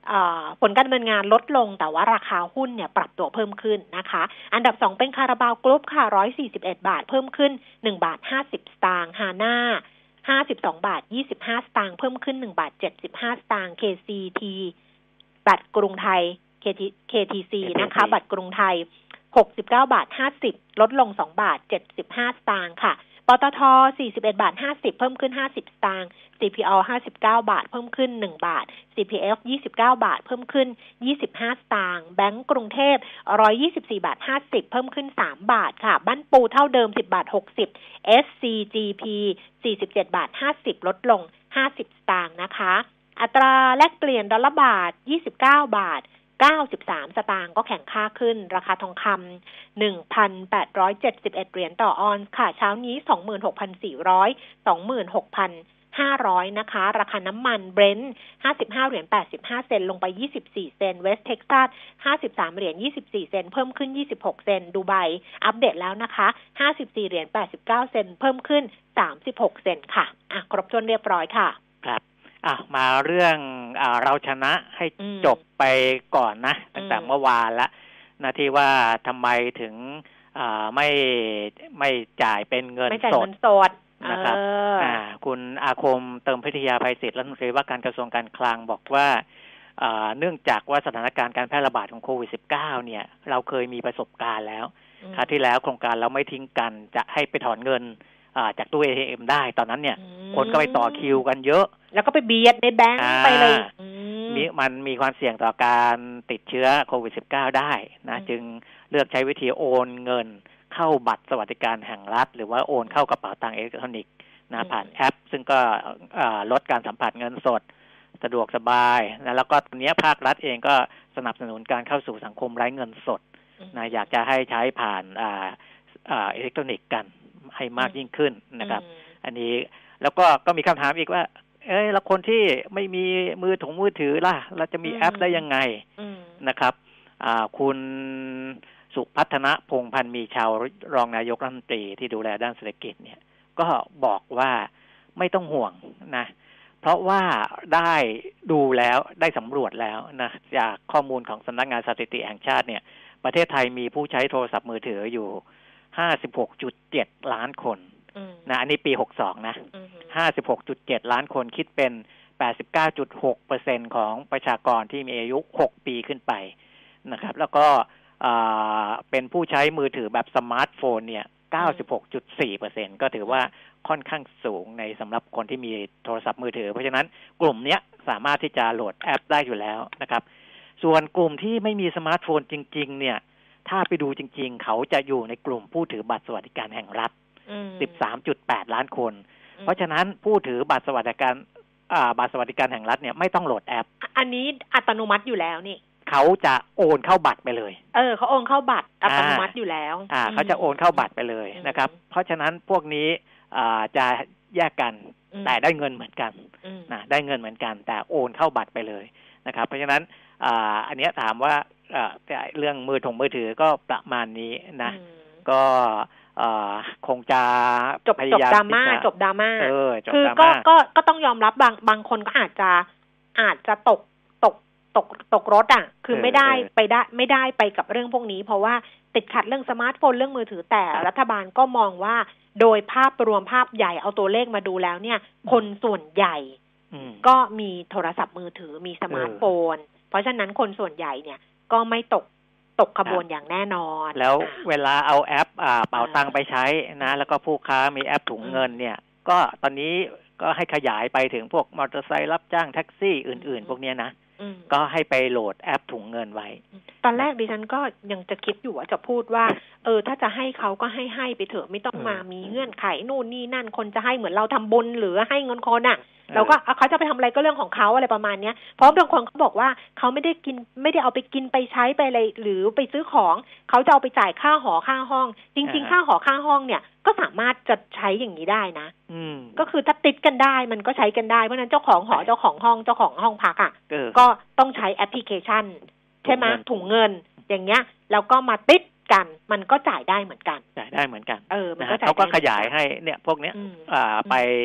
ผลการดำเนินงานลดลงแต่ว่าราคาหุ้นเนี่ยปรับตัวเพิ่มขึ้นนะคะอันดับสองเป็นคาราบาวกรุ๊ปค่ะหนึ่งร้อยสี่สิบเอ็ดบาทเพิ่มขึ้นหนึ่งบาทห้าสิบสตางค์ฮาน่าห้าสิบสองบาทยี่สิบห้าสตางค์เพิ่มขึ้นหนึ่งบาทเจ็ดสิบห้าสตางค์ เค ซี ที บัตรกรุงไทย เค ที ซี นะคะบัตรกรุงไทยหกสิบเก้าบาทห้าสิบลดลงสองบาทเจ็ดสิบห้าสตางค์ค่ะปตทสี่สิบเอ็ดบาทห้าสิบเพิ่มขึ้นห้าสิบสตางค์ ซี พี แอล ห้าสิบเก้าบาทเพิ่มขึ้นหนึ่งบาท ซี พี เอฟ ยี่สิบเก้าบาทเพิ่มขึ้นยี่สิบห้าสตางค์แบงก์กรุงเทพหนึ่งร้อยยี่สิบสี่บาทห้าสิบเพิ่มขึ้นสามบาทค่ะบ้านปูเท่าเดิมสิบบาทหกสิบ เอส ซี จี พี สี่สิบเจ็ดบาทห้าสิบลดลงห้าสิบสตางค์นะคะอัตราแลกเปลี่ยนดอลลาร์บาทยี่สิบเก้าบาทเก้าสิบสามสตางค์ก็แข่งค่าขึ้นราคาทองคำ หนึ่งพันแปดร้อยเจ็ดสิบเอ็ด เหรียญต่อออนซ์ค่ะเช้านี้ สองหมื่นหกพันสี่ร้อย สองหมื่นหกพันห้าร้อยนะคะราคาน้ำมันเบรนท์ห้าสิบห้าเหรียญแปดสิบห้าเซนต์ลงไปยี่สิบสี่เซนต์เวสต์เท็กซัสห้าสิบสามเหรียญยี่สิบสี่เซนต์เพิ่มขึ้นยี่สิบหกเซนต์ดูไบอัปเดตแล้วนะคะห้าสิบสี่เหรียญแปดสิบเก้าเซนต์เพิ่มขึ้นสามสิบหกเซนต์ค่ะอ่ะครบถ้วนเรียบร้อยค่ะครับอ่ะมาเรื่องอ่าเราชนะให้จบไปก่อนนะตั้งแต่เมื่อวานละนะที่ว่าทำไมถึงอ่าไม่ไม่จ่ายเป็นเงินสดนะครับอ่าคุณอาคมเติมพิทยาภัยศิษย์รัฐมนตรีว่าการกระทรวงการคลังบอกว่าเนื่องจากว่าสถานการณ์การแพร่ระบาดของโควิด สิบเก้า เนี่ยเราเคยมีประสบการณ์แล้วคราวที่แล้วโครงการเราไม่ทิ้งกันจะให้ไปถอนเงินจากตู้ เอ ที เอ็ม ได้ตอนนั้นเนี่ยคนก็ไปต่อคิวกันเยอะแล้วก็ไปเบียดในแบงก์ไปเลยมีมันมีความเสี่ยงต่อการติดเชื้อโควิด สิบเก้า ได้นะจึงเลือกใช้วิธีโอนเงินเข้าบัตรสวัสดิการแห่งรัฐหรือว่าโอนเข้ากระเป๋าตังค์อิเล็กทรอนิกส์นะผ่านแอปซึ่งก็ลดการสัมผัสเงินสดสะดวกสบายนะแล้วก็ตอนนี้ภาครัฐเองก็สนับสนุนการเข้าสู่สังคมไร้เงินสดนะอยากจะให้ใช้ผ่านอ่าอ่าอิเล็กทรอนิกส์กันให้มากยิ่งขึ้นนะครับอันนี้แล้วก็ก็มีคำถามอีกว่าเอ้ยแล้วคนที่ไม่มีมือถงมือถือล่ะเราจะมีแอปได้ยังไงนะครับอ่าคุณสุพัฒนพงษ์พันธ์มีชาวรองนายกรัฐมนตรีที่ดูแลด้านเศรษฐกิจเนี่ยก็บอกว่าไม่ต้องห่วงนะเพราะว่าได้ดูแล้วได้สำรวจแล้วนะจากข้อมูลของสำนักงานสถิติแห่งชาติเนี่ยประเทศไทยมีผู้ใช้โทรศัพท์มือถืออยู่ ห้าสิบหกจุดเจ็ด ล้านคนนะอันนี้ปีหกสิบสองนะ ห้าสิบหกจุดเจ็ด ล้านคนคิดเป็น แปดสิบเก้าจุดหกเปอร์เซ็นต์ ของประชากรที่มีอายุหกปีขึ้นไปนะครับแล้วก็เป็นผู้ใช้มือถือแบบสมาร์ทโฟนเนี่ย เก้าสิบหกจุดสี่เปอร์เซ็นต์ ก็ถือว่าค่อนข้างสูงในสำหรับคนที่มีโทรศัพท์มือถือเพราะฉะนั้นกลุ่มนี้สามารถที่จะโหลดแอปได้อยู่แล้วนะครับส่วนกลุ่มที่ไม่มีสมาร์ทโฟนจริงๆเนี่ยถ้าไปดูจริงๆเขาจะอยู่ในกลุ่มผู้ถือบัตรสวัสดิการแห่งรัฐ สิบสามจุดแปด ล้านคนเพราะฉะนั้นผู้ถือบัตรสวัสดิการอ่าบัตรสวัสดิการแห่งรัฐเนี่ยไม่ต้องโหลดแอปอันนี้อัตโนมัติอยู่แล้วนี่เขาจะโอนเข้าบัตรไปเลยเออเขาโอนเข้าบัตรอัตโนมัติอยู่แล้วอ่าเขาจะโอนเข้าบัตรไปเลยนะครับเพราะฉะนั้นพวกนี้อ่าจะแยกกันแต่ได้เงินเหมือนกันนะได้เงินเหมือนกันแต่โอนเข้าบัตรไปเลยนะครับเพราะฉะนั้นอ่าอันนี้ถามว่าอ่าเรื่องมือถงมือถือก็ประมาณนี้นะก็คงจะจบจบดราม่าจบดราม่าคือก็ก็ก็ต้องยอมรับบางบางคนก็อาจจะอาจจะตกตกตกตกรถอ่ะคือไม่ได้ไปได้ไม่ได้ไปกับเรื่องพวกนี้เพราะว่าติดขัดเรื่องสมาร์ทโฟนเรื่องมือถือแต่รัฐบาลก็มองว่าโดยภาพรวมภาพใหญ่เอาตัวเลขมาดูแล้วเนี่ยคนส่วนใหญ่ก็มีโทรศัพท์มือถือมีสมาร์ทโฟนเพราะฉะนั้นคนส่วนใหญ่เนี่ยก็ไม่ตกตกขบวนอย่างแน่นอนแล้วเวลาเอาแอปอ่าเป๋าตังไปใช้นะแล้วก็ผู้ค้ามีแอปถุงเงินเนี่ยก็ตอนนี้ก็ให้ขยายไปถึงพวกมอเตอร์ไซค์รับจ้างแท็กซี่อื่นๆพวกนี้นะก็ให้ไปโหลดแอปถุงเงินไว้ตอนแรกดิฉันก็ยังจะคิดอยู่ว่าจะพูดว่าเออถ้าจะให้เขาก็ให้ให้ไปเถอะไม่ต้องมามีเงื่อนไขนู่นนี่นั่นคนจะให้เหมือนเราทำบุญหรือให้เงินคนอ่ะเราก็เขาจะไปทำอะไรก็เรื่องของเขาอะไรประมาณนี้เพราะบางคนเขาบอกว่าเขาไม่ได้กินไม่ได้เอาไปกินไปใช้ไปอะไรหรือไปซื้อของเขาจะเอาไปจ่ายค่าหอค่าห้องจริงๆค่าหอค่าห้องเนี่ยก็สามารถจะใช้อย่างนี้ได้นะก็คือถ้าติดกันได้มันก็ใช้กันได้เพราะนั้นเจ้าของหอเจ้าของห้องเจ้าของห้องพักอ่ะก็ต้องใช้แอปพลิเคชันใช่ไหมถุงเงินอย่างเงี้ยแล้วก็มาติดกันมันก็จ่ายได้เหมือนกันจ่ายได้เหมือนกันเออมันก็เขาก็ขยายให้เนี่ยพวกเนี้ยอ่าไป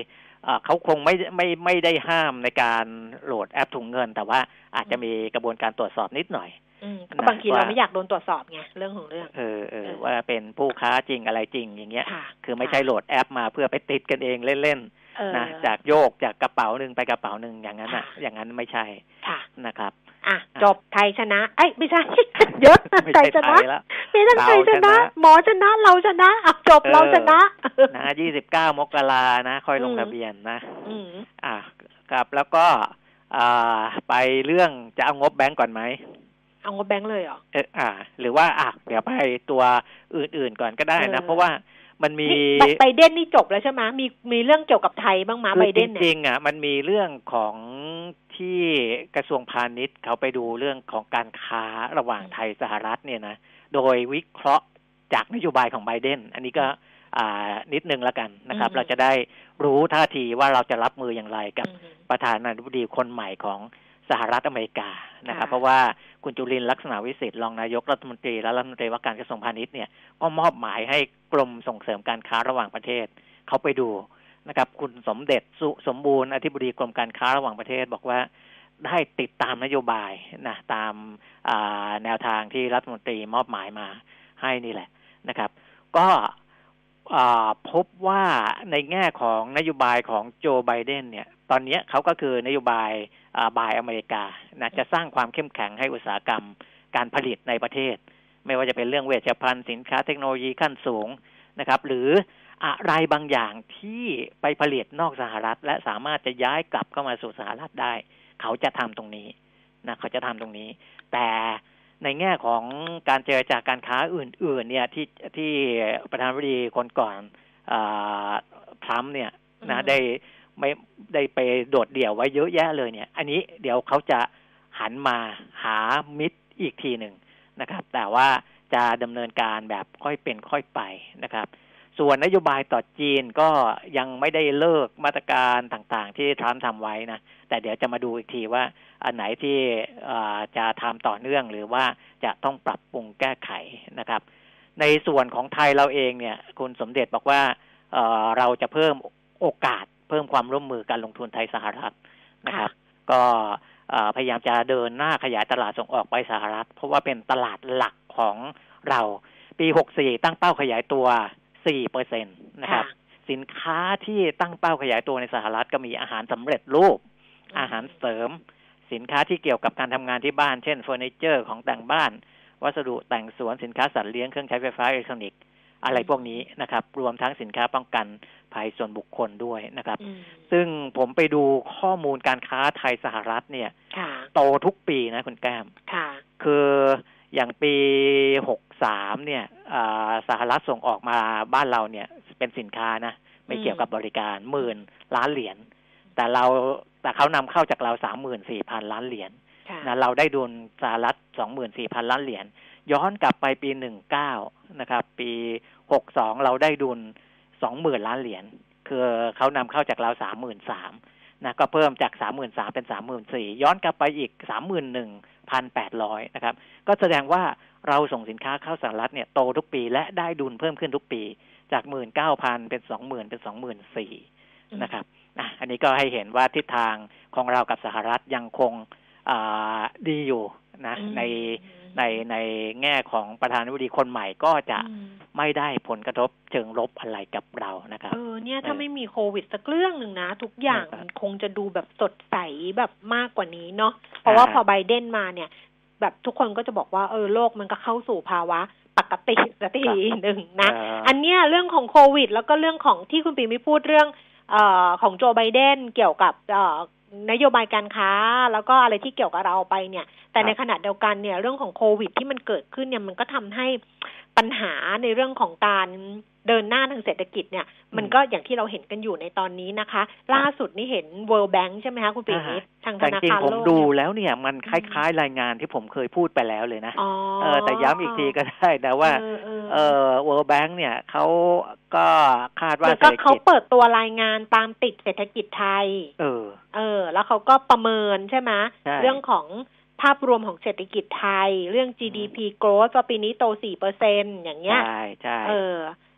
เขาคงไม่ไม่ไม่ได้ห้ามในการโหลดแอปถุงเงินแต่ว่าอาจจะมีกระบวนการตรวจสอบนิดหน่อยบางทีเราไม่อยากโดนตรวจสอบไงเรื่องของเรื่องเออเออว่าเป็นผู้ค้าจริงอะไรจริงอย่างเงี้ยคือไม่ใช่โหลดแอปมาเพื่อไปติดกันเองเล่นๆนะจากโยกจากกระเป๋าหนึ่งไปกระเป๋าหนึ่งอย่างนั้นอ่ะอย่างนั้นไม่ใช่นะครับอ่ะจบไทยชนะเอ้ยไม่ใช่เยอะไทยชนะมีทั้งไทยชนะหมอชนะเราชนะอ่ะจบเราชนะนะยี่สิบเก้ามกรานะค่อยลงทะเบียนนะอ่ะครับแล้วก็อ่าไปเรื่องจะเอางบแบงก์ก่อนไหมเอางบแบงก์เลยเหรอเอออ่าหรือว่าอ่ะเดี๋ยวไปตัวอื่นๆก่อนก็ได้นะเพราะว่ามันมีไบเดนนี่จบแล้วใช่ไหมมีมีเรื่องเกี่ยวกับไทยบ้างมั้ยไบเดนเนี่ยจริงๆอ่ะมันมีเรื่องของที่กระทรวงพาณิชย์เขาไปดูเรื่องของการค้าระหว่างไทยสหรัฐเนี่ยนะโดยวิเคราะห์จากนโยบายของไบเดนอันนี้ก็อ่านิดนึงแล้วกันนะครับเราจะได้รู้ท่าทีว่าเราจะรับมืออย่างไรกับประธานาธิบดีคนใหม่ของสหรัฐอเมริกานะครับเพราะว่าคุณจุลินทร์ลักษณะวิสิทธิ์รองนายกรัฐมนตรีและรัฐมนตรีว่าการกระทรวงพาณิชย์เนี่ยก็มอบหมายให้กรมส่งเสริมการค้าระหว่างประเทศเขาไปดูนะครับคุณสมเด็จสุสมบูรณ์อธิบดีกรมการค้าระหว่างประเทศบอกว่าได้ติดตามนโยบายนะตามแนวทางที่รัฐมนตรีมอบหมายมาให้นี่แหละนะครับก็พบว่าในแง่ของนโยบายของโจไบเดนเนี่ยตอนนี้เขาก็คือนโยบายบายอเมริกานะจะสร้างความเข้มแข็งให้อุตสาหกรรมการผลิตในประเทศไม่ว่าจะเป็นเรื่องเวชภัณฑ์สินค้าเทคโนโลยีขั้นสูงนะครับหรืออะไรบางอย่างที่ไปผลิตนอกสหรัฐและสามารถจะย้ายกลับเข้ามาสู่สหรัฐได้เขาจะทำตรงนี้นะเขาจะทำตรงนี้แต่ในแง่ของการเจรจาการค้าอื่นๆเนี่ยที่ที่ประธานาธิบดีคนก่อนทรัมป์เนี่ยนะได้ไม่ได้ไปโดดเดี่ยวไว้เยอะแยะเลยเนี่ยอันนี้เดี๋ยวเขาจะหันมาหามิตรอีกทีหนึ่งนะครับแต่ว่าจะดำเนินการแบบค่อยเป็นค่อยไปนะครับส่วนนโยบายต่อจีนก็ยังไม่ได้เลิกมาตรการต่างๆที่ทรัมป์ทำไว้นะแต่เดี๋ยวจะมาดูอีกทีว่าอันไหนที่จะทำต่อเนื่องหรือว่าจะต้องปรับปรุงแก้ไขนะครับในส่วนของไทยเราเองเนี่ยคุณสมเด็จบอกว่าเอ่อเราจะเพิ่มโอกาสเพิ่มความร่วมมือการลงทุนไทยสหรัฐนะครับก็พยายามจะเดินหน้าขยายตลาดส่งออกไปสหรัฐเพราะว่าเป็นตลาดหลักของเราปีหกสี่ตั้งเป้าขยายตัว สี่เปอร์เซ็นต์ นะครับสินค้าที่ตั้งเป้าขยายตัวในสหรัฐก็มีอาหารสำเร็จรูปอาหารเสริมสินค้าที่เกี่ยวกับการทำงานที่บ้านเช่นเฟอร์นิเจอร์ของแต่งบ้านวัสดุแต่งสวนสินค้าสัตว์เลี้ยงเครื่องใช้ไฟฟ้าอิเล็กทรอนิกส์อะไรพวกนี้นะครับรวมทั้งสินค้าป้องกันภัยส่วนบุคคลด้วยนะครับซึ่งผมไปดูข้อมูลการค้าไทยสหรัฐเนี่ยโตทุกปีนะคุณแก้มคืออย่างปีหกสามเนี่ยสหรัฐส่งออกมาบ้านเราเนี่ยเป็นสินค้านะไม่เกี่ยวกับบริการหมื่นล้านเหรียญแต่เราแต่เขานำเข้าจากเรา สามหมื่นสี่พัน ล้านเหรียญนะเราได้ดุลสหรัฐ สองหมื่นสี่พัน ล้านเหรียญย้อนกลับไปปีสิบเก้านะครับปีหกสองเราได้ดุล สองหมื่น ล้านเหรียญคือเขานำเข้าจากเรา สามหมื่นสามพัน นะก็เพิ่มจาก สามหมื่นสามพัน เป็น สามหมื่นสี่พัน ย้อนกลับไปอีก สามหมื่นหนึ่งพันแปดร้อย นะครับก็แสดงว่าเราส่งสินค้าเข้าสหรัฐเนี่ยโตทุกปีและได้ดุลเพิ่มขึ้นทุกปีจาก หนึ่งหมื่นเก้าพัน เป็น สองหมื่น เป็น สองหมื่นสี่พัน นะครับอ่ะอันนี้ก็ให้เห็นว่าทิศทางของเรากับสหรัฐยังคงอ่าดีอยู่นะในในในแง่ของประธานาธิบดีคนใหม่ก็จะไม่ได้ผลกระทบเชิงลบอะไรกับเรานะครับเออเนี่ยถ้าไม่มีโควิดสักเรื่องหนึ่งนะทุกอย่างคงจะดูแบบสดใสแบบมากกว่านี้เนาะเพราะว่าพอไบเดนมาเนี่ยแบบทุกคนก็จะบอกว่าเออโลกมันก็เข้าสู่ภาวะปกติสักทีหนึ่งนะอันเนี้ยเรื่องของโควิดแล้วก็เรื่องของที่คุณปีไม่พูดเรื่องเอ่อของโจไบเดนเกี่ยวกับเอ่อนโยบายการค้าแล้วก็อะไรที่เกี่ยวกับเราไปเนี่ยแต่ในขณะเดียวกันเนี่ยเรื่องของโควิดที่มันเกิดขึ้นเนี่ยมันก็ทำให้ปัญหาในเรื่องของการเดินหน้าทางเศรษฐกิจเนี่ยมันก็อย่างที่เราเห็นกันอยู่ในตอนนี้นะคะล่าสุดนี่เห็น World Bank ใช่ไหมคะคุณปีนิดทางธนาคารโลกผมดูแล้วเนี่ยมันคล้ายๆรายงานที่ผมเคยพูดไปแล้วเลยนะเออแต่ย้ำอีกทีก็ได้นะว่าเออ World Bank เนี่ยเขาก็คาดว่าเศรษฐกิจเขาเปิดตัวรายงานตามติดเศรษฐกิจไทยเออเออแล้วเขาก็ประเมินใช่ไหมเรื่องของภาพรวมของเศรษฐกิจไทยเรื่อง จี ดี พี growth ว่าปีนี้โต สี่เปอร์เซ็นต์ อย่างเงี้ยใช่ใช่เออปี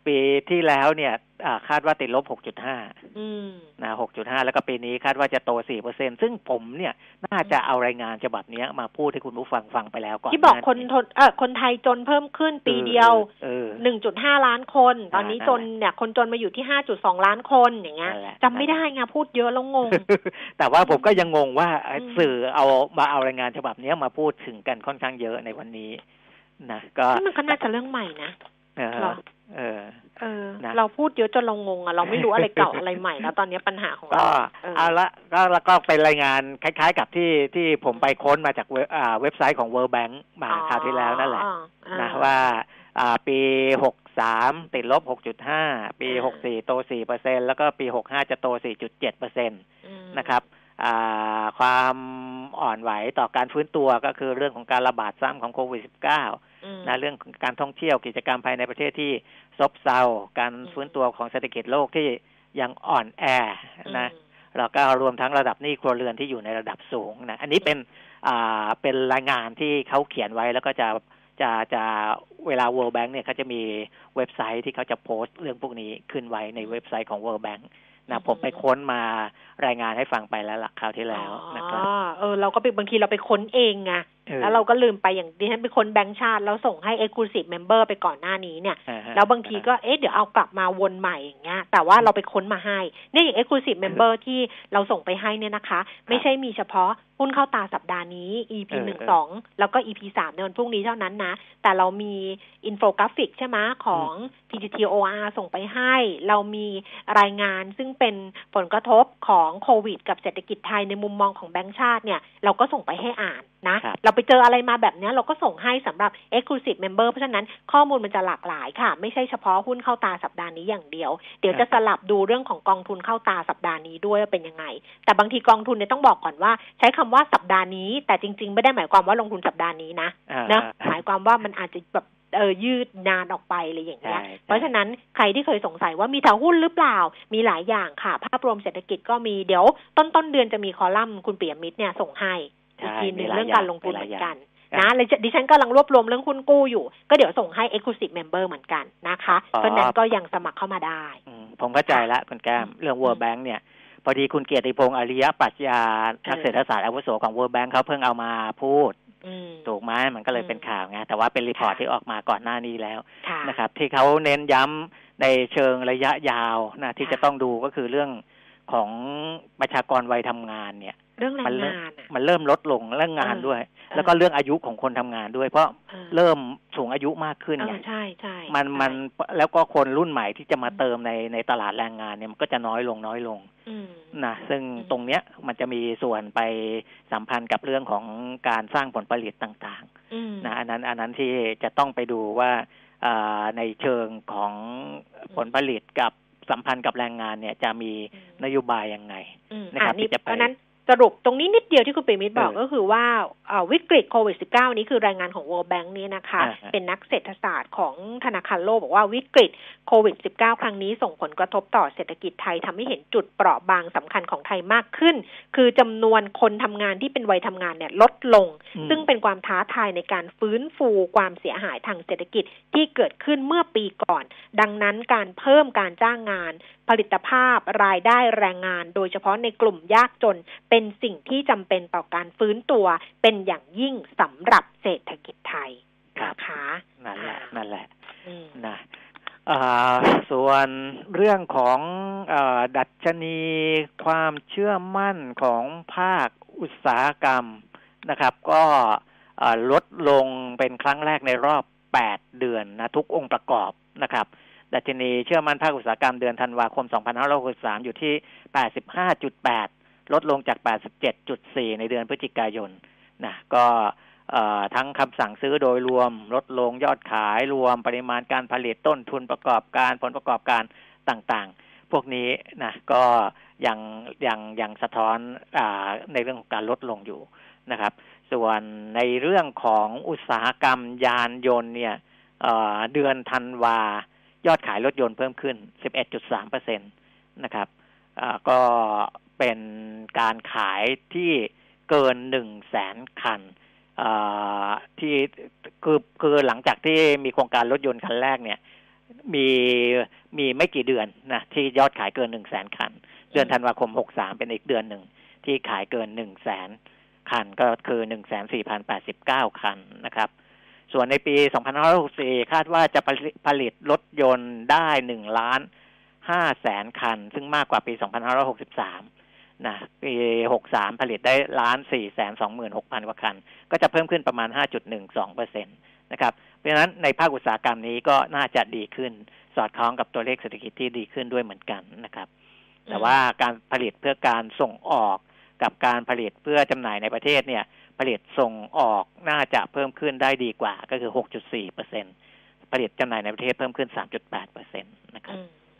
ปีที่แล้วเนี่ยคาดว่าติดลบ หกจุดห้าอืมนะ หกจุดห้า แล้วก็ปีนี้คาดว่าจะโต สี่เปอร์เซ็นต์ ซึ่งผมเนี่ยน่าจะเอารายงานฉบับนี้มาพูดให้คุณผู้ฟังฟังไปแล้วก่อนที่บอกคนเอ่อคนไทยจนเพิ่มขึ้นปีเดียว หนึ่งจุดห้า ล้านคนตอนนี้จนเนี่ยคนจนมาอยู่ที่ ห้าจุดสอง ล้านคนอย่างเงี้ยจำไม่ได้ไงพูดเยอะแล้วงงแต่ว่าผมก็ยังงงว่าสื่อเอามาเอารายงานฉบับนี้มาพูดถึงกันค่อนข้างเยอะในวันนี้นะก็มันก็น่าจะเรื่องใหม่นะเออเออเออเราพูดเยอะจนเรางงอ่ะเราไม่รู้อะไรเก่าอะไรใหม่แล้วตอนนี้ปัญหาของเราก็เอาละก็แล้วก็เป็นรายงานคล้ายๆกับที่ที่ผมไปค้นมาจากเว็บไซต์ของ World Bank มาคราวที่แล้วนั่นแหละนะว่าปีหกสามติดลบ หกจุดห้า ปีหกสี่โต สี่เปอร์เซ็นต์ แล้วก็ปีหกห้าจะโต สี่จุดเจ็ดเปอร์เซ็นต์ นะครับความอ่อนไหวต่อการฟื้นตัวก็คือเรื่องของการระบาดซ้ำของโควิด สิบเก้า นะเรื่องการท่องเที่ยวกิจกรรมภายในประเทศที่ซบเซาการฟื้นตัวของเศรษฐกิจโลกที่ยังอ่อนแอนะแล้วก็รวมทั้งระดับหนี้ครัวเรือนที่อยู่ในระดับสูงนะอันนี้เป็นอ่าเป็นรายงานที่เขาเขียนไว้แล้วก็จะจะจะเวลา World Bank เนี่ยเขาจะมีเว็บไซต์ที่เขาจะโพสต์เรื่องพวกนี้ขึ้นไว้ในเว็บไซต์ของ World Bank นะผมไปค้นมารายงานให้ฟังไปแล้วล่ะคราวที่แล้วนะครับอ๋อเออเราก็บางทีเราไปค้นเองไงแล้วเราก็ลืมไปอย่างดิฉันไปค้นแบงก์ชาติแล้วส่งให้ Exclusive Member ไปก่อนหน้านี้เนี่ยแล้วบางทีก็เอ๊ะเดี๋ยวเอากลับมาวนใหม่อย่างเงี้ยแต่ว่าเราไปค้นมาให้เนี่ยอย่าง Exclusive Member ที่เราส่งไปให้เนี่ยนะคะไม่ใช่มีเฉพาะหุ้นเข้าตาสัปดาห์นี้ อี พี หนึ่ง สองแล้วก็ อี พี สามในวันพรุ่งนี้เท่านั้นนะแต่เรามีอินโฟกราฟิกใช่ไหมของ พี จี ที โอ อาร์ ส่งไปให้เรามีรายงานซึ่งเป็นผลกระทบของโควิดกับเศรษฐกิจไทยในมุมมองของแบงก์ชาติเนี่ยเราก็ส่งไปให้อ่านนะเราไปเจออะไรมาแบบนี้เราก็ส่งให้สำหรับ Exclusive Member เพราะฉะนั้นข้อมูลมันจะหลากหลายค่ะไม่ใช่เฉพาะหุ้นเข้าตาสัปดาห์นี้อย่างเดียวเดี๋ยวจะสลับดูเรื่องของกองทุนเข้าตาสัปดาห์นี้ด้วยว่าเป็นยังไงแต่บางทีกองทุนเนี่ยต้องบอกก่อนว่าใช้คำว่าสัปดาห์นี้แต่จริงๆไม่ได้หมายความว่าลงทุนสัปดาห์นี้นะนะหมายความว่ามันอาจจะแบบเออยืดนานออกไปอะไรอย่างเงี้ยเพราะฉะนั้นใครที่เคยสงสัยว่ามีแต่หุ้นหรือเปล่ามีหลายอย่างค่ะภาพรวมเศรษฐกิจก็มีเดี๋ยวต้นต้นเดือนจะมีคอลัมน์คุณปิยมิตรเนี่ยส่งให้อีกทีนึงเรื่องการลงทุนเหมือนกันนะเลยดิฉันกำลังรวบรวมเรื่องหุ้นกู้อยู่ก็เดี๋ยวส่งให้ Exclusive Member เหมือนกันนะคะเพราะนั้นก็ยังสมัครเข้ามาได้ผมเข้าใจแล้วคุณแก้มเรื่อง World Bank เนี่ยพอดีคุณเกียรติพงษ์อริยปรัชญานักเศรษฐศาสตร์อาวุโสของ World Bank เขาเพิ่งเอามาพูดถูกไหมมันก็เลยเป็นข่าวไงแต่ว่าเป็นรีพอร์ตที่ออกมาก่อนหน้านี้แล้วนะครับที่เขาเน้นย้ำในเชิงระยะยาวนะที่จะต้องดูก็คือเรื่องของประชากรวัยทำงานเนี่ยเรื่องแรงงานมันเริ่มลดลงเรื่องงานด้วยแล้วก็เรื่องอายุของคนทำงานด้วยเพราะเริ่มสูงอายุมากขึ้นไงใช่ใช่มันมันแล้วก็คนรุ่นใหม่ที่จะมาเติมในในตลาดแรงงานเนี่ยมันก็จะน้อยลงน้อยลงนะซึ่งตรงเนี้ยมันจะมีส่วนไปสัมพันธ์กับเรื่องของการสร้างผลผลิตต่างๆนะอันนั้นอันนั้นที่จะต้องไปดูว่าในเชิงของผลผลิตกับสัมพันธ์กับแรงงานเนี่ยจะมีนโยบายยังไงนะครับที่จะไปสรุปตรงนี้นิดเดียวที่คุณปิยมิตรบอกก็คือว่าวิกฤตโควิด สิบเก้า นี้คือรายงานของ World Bank นี้นะคะเป็นนักเศรษฐศาสตร์ของธนาคารโลกบอกว่าวิกฤตโควิด สิบเก้า ครั้งนี้ส่งผลกระทบต่อเศรษฐกิจไทยทำให้เห็นจุดเปราะบางสำคัญของไทยมากขึ้นคือจำนวนคนทำงานที่เป็นวัยทำงานเนี่ยลดลงซึ่งเป็นความท้าทายในการฟื้นฟูความเสียหายทางเศรษฐกิจที่เกิดขึ้นเมื่อปีก่อนดังนั้นการเพิ่มการจ้างงานผลิตภาพรายได้แรงงานโดยเฉพาะในกลุ่มยากจนเป็นสิ่งที่จำเป็นต่อการฟื้นตัวเป็นอย่างยิ่งสำหรับเศรษฐกิจไทยนะคะนั่นแหละนั่นแหละนะส่วนเรื่องของดัชนีความเชื่อมั่นของภาคอุตสาหกรรมนะครับก็ลดลงเป็นครั้งแรกในรอบแปดเดือนนะทุกองค์ประกอบนะครับดัชนีเชื่อมั่นภาคอุตสาหกรรมเดือนธันวาคมสองพันห้าร้อยหกสิบสามอยู่ที่ แปดสิบห้าจุดแปด ลดลงจาก แปดสิบเจ็ดจุดสี่ ในเดือนพฤศจิกายนนะก็ทั้งคำสั่งซื้อโดยรวมลดลงยอดขายรวมปริมาณการผลิตต้นทุนประกอบการผลประกอบการต่างๆพวกนี้นะก็ยังยังยังสะท้อนอในเรื่องของการลดลงอยู่นะครับส่วนในเรื่องของอุตสาหกรรมยานยนต์เนี่ยเดือนธันวายอดขายรถยนต์เพิ่มขึ้น สิบเอ็ดจุดสามเปอร์เซ็นต์ นะครับก็เป็นการขายที่เกิน หนึ่งแสน คันที่คือคือหลังจากที่มีโครงการรถยนต์คันแรกเนี่ยมีมีไม่กี่เดือนนะที่ยอดขายเกินหนึ่งแสนคันเดือนธันวาคมหกสามเป็นอีกเดือนหนึ่งที่ขายเกินหนึ่งแสนคันก็คือหนึ่งแสนสี่พันแปดสิบเก้าคันนะครับส่วนในปีสองพันห้าร้อยหกสิบสี่คาดว่าจะผลิตรถยนต์ได้หนึ่งล้านห้าแสนคันซึ่งมากกว่าปีสองพันห้าร้อยหกสิบสามนะปีหกสามผลิตได้ล้านสี่แสนสองหมื่นหกพันกว่าคันก็จะเพิ่มขึ้นประมาณ ห้าจุดหนึ่งสองเปอร์เซ็นต์ นะครับเพราะฉะนั้นในภาคอุตสาหกรรมนี้ก็น่าจะดีขึ้นสอดคล้องกับตัวเลขเศรษฐกิจที่ดีขึ้นด้วยเหมือนกันนะครับแต่ว่าการผลิตเพื่อการส่งออกกับการผลิตเพื่อจำหน่ายในประเทศเนี่ยผลิตส่งออกน่าจะเพิ่มขึ้นได้ดีกว่าก็คือ หกจุดสี่เปอร์เซ็นต์ ผลิตจำหน่ายในประเทศเพิ่มขึ้น สามจุดแปดเปอร์เซ็นต์ นะครับ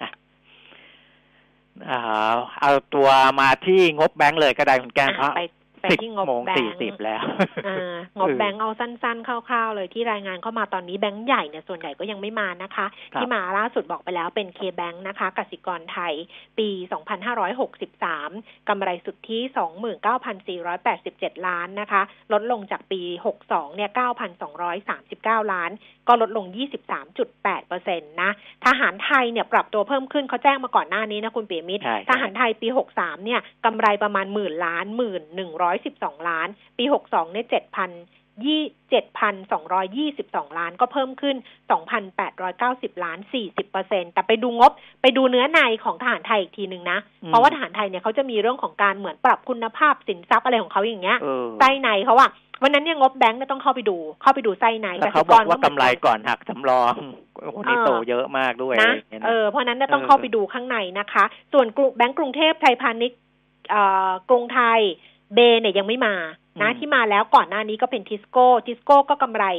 เอาตัวมาที่งบแบงก์เลยก็ได้คุณแก้มเพราะสิบโมงสี่สิบแล้วงบแบงก์เอาสั้นๆคร่าวๆเลยที่รายงานเข้ามาตอนนี้แบงก์ใหญ่เนี่ยส่วนใหญ่ก็ยังไม่มานะคะที่มาล่าสุดบอกไปแล้วเป็น K-Bank นะคะกสิกรไทยปีสองพันห้าร้อยหกสิบสามกำไรสุทธิ สองหมื่นเก้าพันสี่ร้อยแปดสิบเจ็ด ล้านนะคะลดลงจากปีหกสิบสองเนี่ย เก้าพันสองร้อยสามสิบเก้า ล้านก็ลดลง ยี่สิบสามจุดแปดเปอร์เซ็นต์ นะทหารไทยเนี่ยปรับตัวเพิ่มขึ้นเขาแจ้งมาก่อนหน้านี้นะคุณปิยมิตรทหารไทยปีหกสิบสามเนี่ยกำไรประมาณหมื่นล้านหมื่นหนึ่งร้อยสิบสองล้านปีหกสิบสองเนี่ย เจ็ดพัน เจ็ดพันสองร้อยยี่สิบสอง ล้านก็เพิ่มขึ้น สองพันแปดร้อยเก้าสิบ ล้าน สี่สิบเปอร์เซ็นต์ แต่ไปดูงบไปดูเนื้อในของทหารไทยอีกทีนึงนะเพราะว่าทหารไทยเนี่ยเขาจะมีเรื่องของการเหมือนปรับคุณภาพสินทรัพย์อะไรของเขาอย่างเงี้ยไส้ในเขาอะวันนั้นเนี่ยงบแบงค์เนี่ยต้องเข้าไปดูเข้าไปดูไส้ในแต่เขาบอกว่ากำไรก่อนหักสำรองคนนี้โตเยอะมากด้วยนะเออเพราะนั้นเนี่ยต้องเข้าไปดูข้างในนะคะส่วนแบงก์กรุงเทพไทยพาณิชย์กรุงไทยเบเนี่ยยังไม่มานะที่มาแล้วก่อนหน้านี้ก็เป็นทิสโก้ทิสโก้ก็กำไร